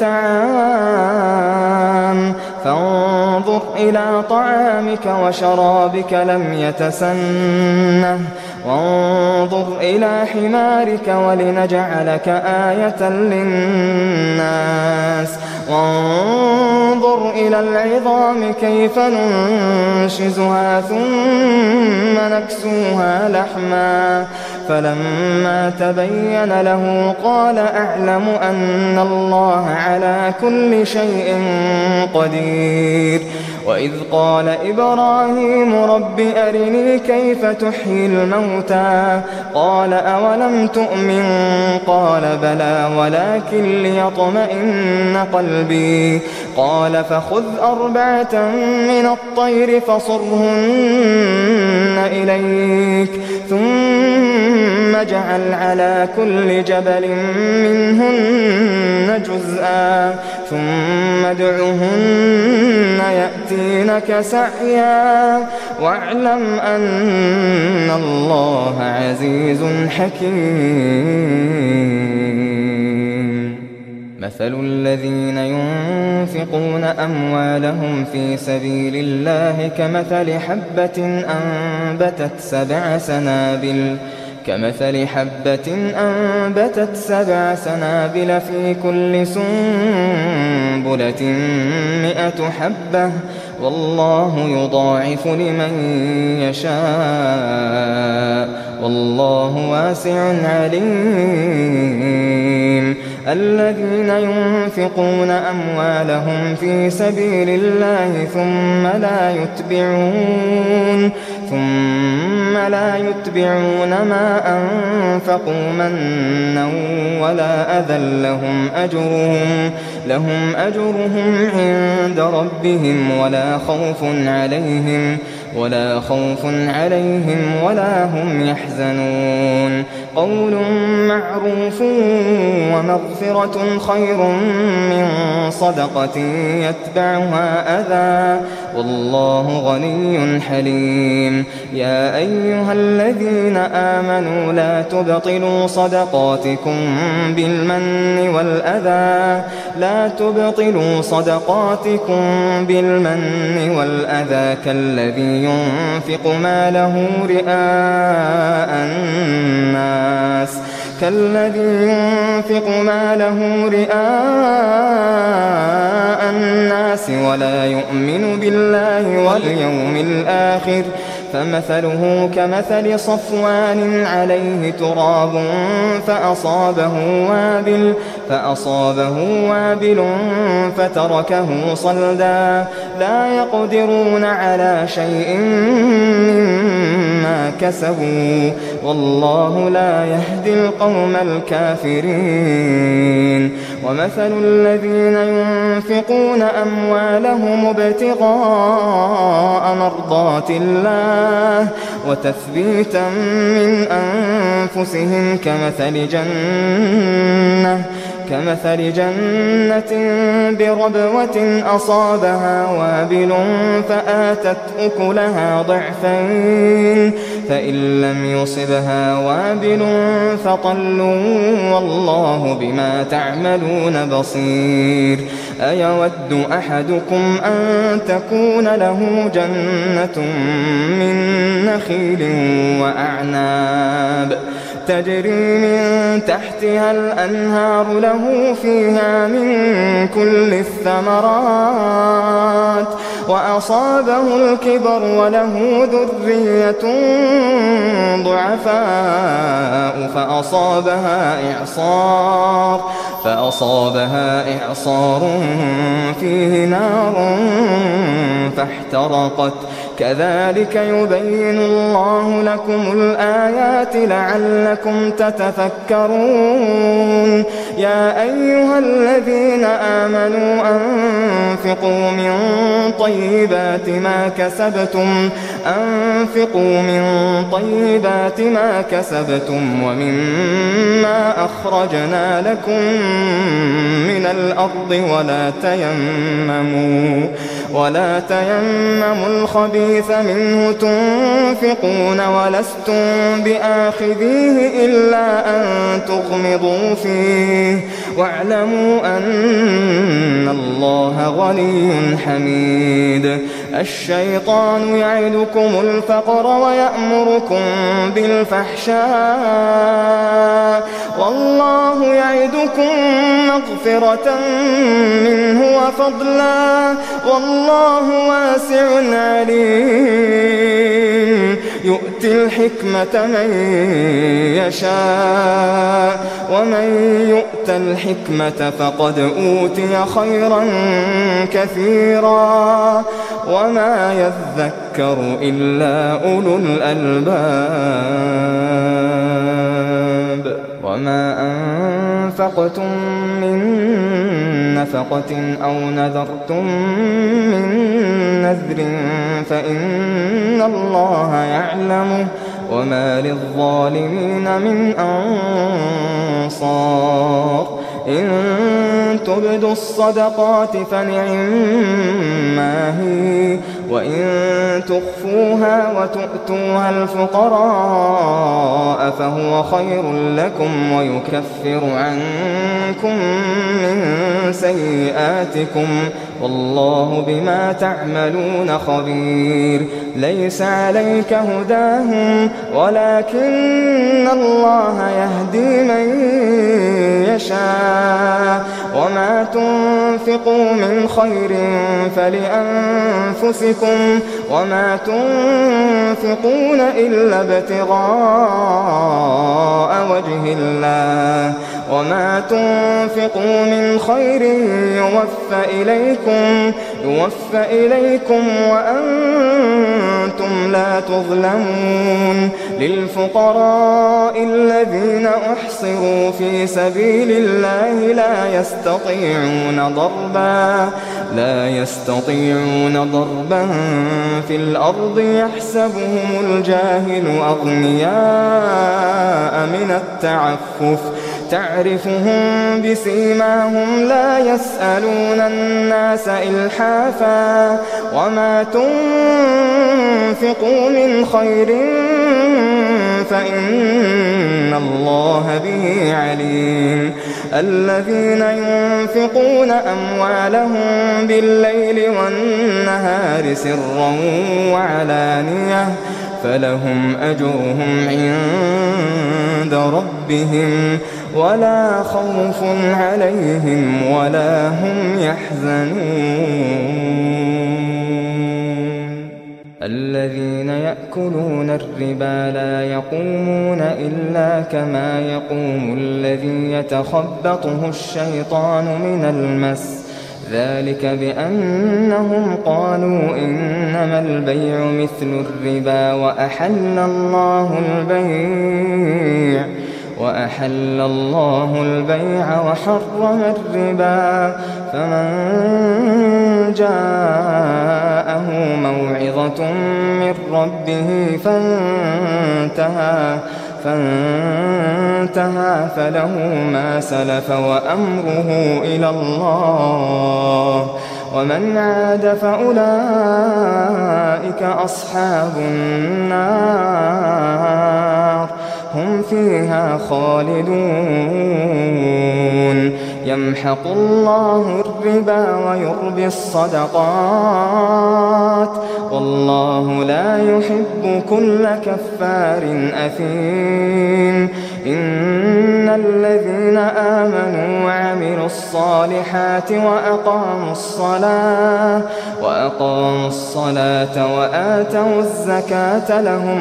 عام فانظر إلى طعامك وشرابك لم يتسنه وانظر إلى حمارك ولنجعلك آية للناس وانظر إلى العظام كيف ننشزها ثم نكسوها لحما فلما تبين له قال أعلم أن الله على كل شيء قدير وإذ قال إبراهيم رب أرني كيف تحيي الموتى قال أولم تؤمن قال بلى ولكن ليطمئن قلبي قال فخذ 4 من الطير فصرهن إليك ثم اجعل على كل جبل منهن جزءا ثم ادعهن يأتينك سعيا واعلم أن الله عزيز حكيم مثل الذين ينفقون أموالهم في سبيل الله كمثل حبة أنبتت 7 سنابل في كل سنبلة 100 حبة والله يضاعف لمن يشاء والله واسع عليم الذين ينفقون أموالهم في سبيل الله ثم لا يتبعون ما أنفقوا منا ولا أذى لهم أجرهم عند ربهم ولا خوف عليهم ولا هم يحزنون قول معروف ومغفرة خير من صدقة يتبعها أذى والله غني حليم يا أيها الذين آمنوا لا تبطلوا صدقاتكم بالمن والأذى كالذي ينفق ماله رئاء الناس ولا يؤمن بالله واليوم الآخر فمثله كمثل صفوان عليه تراب فأصابه وابل فتركه صلدا لا يقدرون على شيء مما كسبوا والله لا يهدي القوم الكافرين ومثل الذين ينفقون أموالهم ابتغاء مرضات الله وتثبيتا من أنفسهم كمثل جنة بربوة أصابها وابل فآتت أكلها ضعفين فإن لم يصبها وابل فطل والله بما تعملون بصير أيود أحدكم أن تكون له جنة من نخيل وأعناب تجري من تحتها الأنهار له فيها من كل الثمرات وأصابه الكبر وله ذرية ضعفاء فأصابها إعصار فيه نار فاحترقت كذلك يبين الله لكم الآيات لعلكم تتفكرون يا أيها الذين آمنوا أنفقوا من طيبات ما كسبتم ومما أخرجنا لكم من الأرض ولا تيمموا الخبيث منه تنفقون ولستم بآخذيه إلا أن تغمضوا فيه واعلموا أن الله غني حميد الشيطان يعدكم الفقر ويأمركم بالفحشاء والله يعدكم مغفرة منه وفضلا والله واسع عليم يؤتي الحكمة من يشاء ومن يؤت الحكمة فقد أوتي خيرا كثيرا وما يذكر إلا أولو الألباب وما أنفقتم من نفقة أو نذرتم من نذر فإن الله يعلمه وما للظالمين من أنصار إن تبدوا الصدقات فنعما هي وإن تخفوها وتؤتوها الفقراء فهو خير لكم ويكفر عنكم من سيئاتكم والله بما تعملون خبير ليس عليك هداهم ولكن الله يهدي من يشاء وما تنفقوا من خير فلأنفسكم وما تنفقون إلا ابتغاء وجه الله وما تنفقوا من خير يوفى إليكم وأنتم لا تظلمون للفقراء الذين أحصروا في سبيل الله لا يستطيعون ضربا في الأرض يحسبهم الجاهل أغنياء من التعفف تعرفهم بسيماهم لا يسألون الناس إلحافا وما تنفقوا من خير فإن الله به عليم الذين ينفقون أموالهم بالليل والنهار سرا وعلانية فلهم أجرهم عند ربهم ولا خوف عليهم ولا هم يحزنون الذين يأكلون الربا لا يقومون إلا كما يقوم الذي يتخبطه الشيطان من المس ذلك بأنهم قالوا إنما البيع مثل الربا وأحل الله البيع وحرم الربا فمن جاءه موعظة من ربه فانتهى فله ما سلف وأمره إلى الله ومن عاد فأولئك أصحاب النار هم فيها خالدون يمحق الله الربا ويربي الصدقات والله لا يحب كل كفار أثيم إن الذين آمنوا وعملوا الصالحات وأقاموا الصلاة وآتوا الزكاة لهم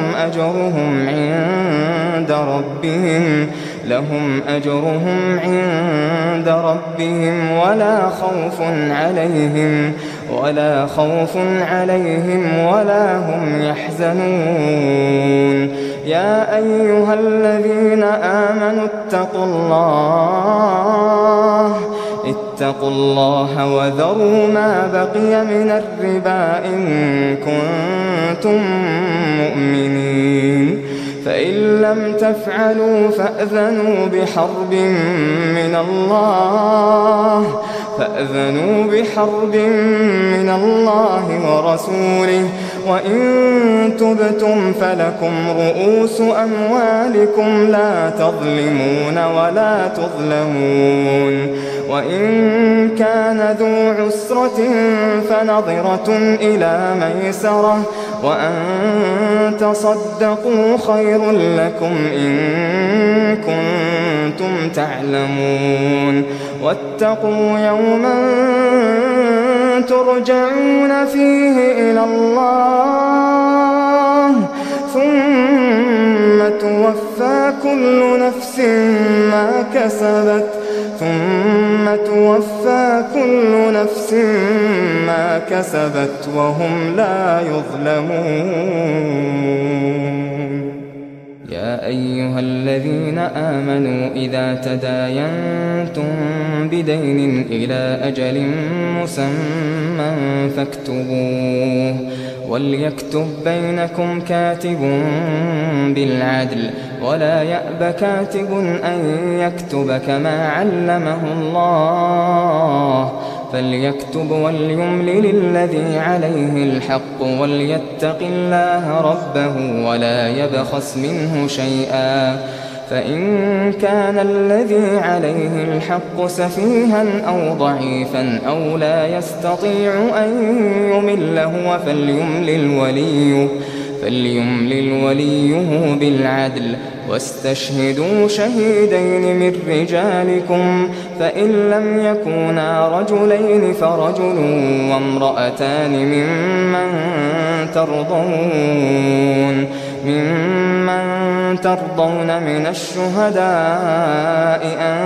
أجرهم عند ربهم ولا خوف عليهم ولا هم يحزنون يا أيها الذين آمنوا اتقوا الله وذروا ما بقي من الربا إن كنتم مؤمنين فإن لم تفعلوا فأذنوا بحرب من الله ورسوله وإن تبتم فلكم رؤوس أموالكم لا تظلمون ولا تظلمون وإن كان ذو عسرة فنظرة إلى ميسرة وأن تصدقوا خير لكم إن كنتم تعلمون واتقوا يوما ترجعون فيه إلى الله ثم توفى كل نفس ما كسبت وهم لا يظلمون. يا أيها الذين آمنوا إذا تداينتم بدين إلى أجل مسمى فاكتبوه، وليكتب بينكم كاتب بالعدل، ولا يأب كاتب أن يكتب كما علمه الله، فليكتب وليملل الذي عليه الحق وليتق الله ربه ولا يبخس منه شيئا، فإن كان الذي عليه الحق سفيها أو ضعيفا أو لا يستطيع أن يمل هو فليملل وليه بالعدل، واستشهدوا شهيدين من رجالكم، فإن لم يكونا رجلين فرجل وامرأتان ممن ترضون من الشهداء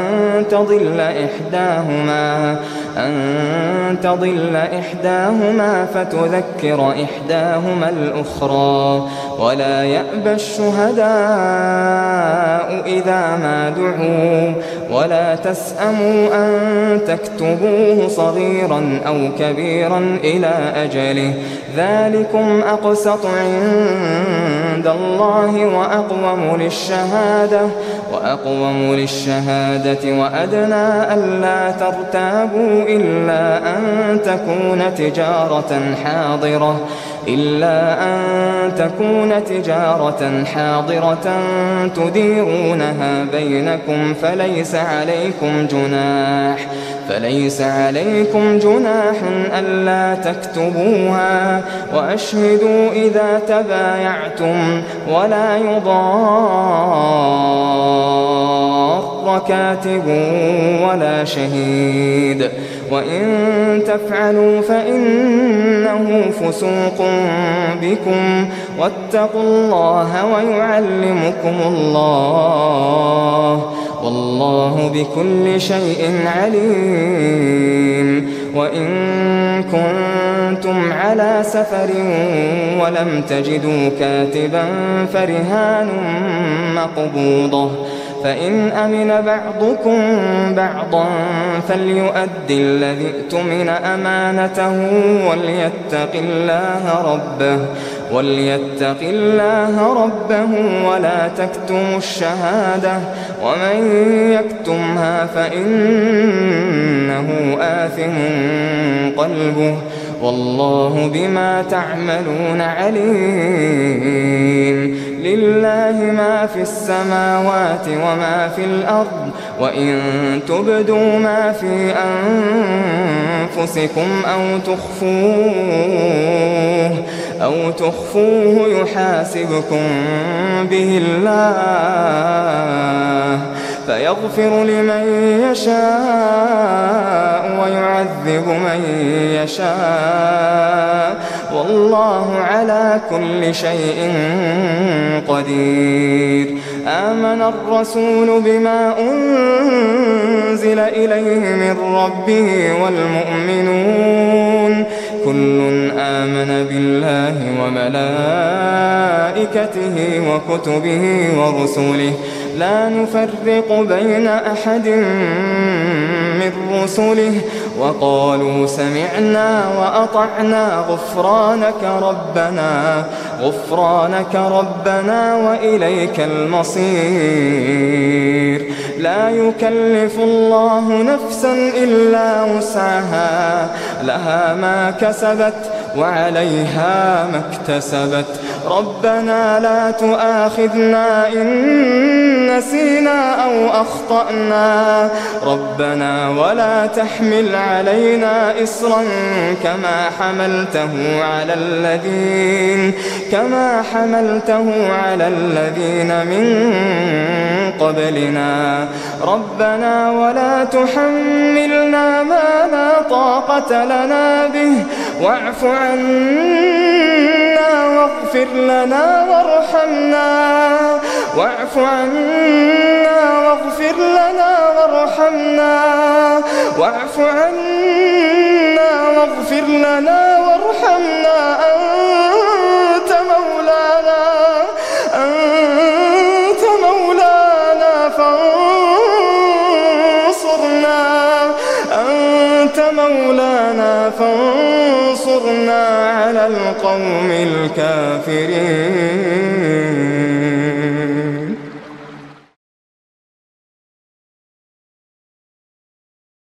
أن تضل إحداهما فتذكر إحداهما الأخرى، ولا يأبى الشهداء إذا ما دعوا، ولا تسأموا أن تكتبوه صغيرا أو كبيرا إلى أجله، ذلكم أقسط عند الله وأقوم للشهادة وأدنى ألا ترتابوا إلا أن تكون تجارة حاضرة تديرونها بينكم فليس عليكم جناح ألا تكتبوها، وأشهدوا إذا تبايعتم، ولا يضار كاتب ولا شهيد، وإن تفعلوا فإنه فسوق بكم، واتقوا الله ويعلمكم الله، والله بكل شيء عليم. وإن كنتم على سفر ولم تجدوا كاتبا فرهان مقبوضة، فإن أمن بعضكم بعضا فليؤدي الذي اؤتمن أمانته وليتق الله ربه ولا تكتموا الشهادة، ومن يكتمها فإنه آثم قلبه، والله بما تعملون عليم. لله ما في السماوات وما في الأرض، وإن تبدوا ما في أنفسكم أو تخفوه يحاسبكم به الله، فيغفر لمن يشاء ويعذب من يشاء، والله على كل شيء قدير. آمن الرسول بما أنزل إليه من ربه والمؤمنون كل آمن بالله وملائكته وكتبه ورسله لا نفرق بين أحد من رسله، وقالوا سمعنا وأطعنا غفرانك ربنا وإليك المصير. لا يكلف الله نفسا إلا وسعها، لها ما كسبت وعليها ما اكتسبت. ربنا لا تؤاخذنا إن نسينا أو أخطأنا، ربنا ولا تحمل علينا إصرا كما حملته على الذين من قبلنا. ربنا ولا تحملنا ما لا طاقة لنا به، واعف عنا واغفر لنا وارحمنا واعف عنا واغفر لنا وارحمنا واعف عنا واغفر لنا وارحمنا أنت مولانا فانصرنا على القوم الكافرين.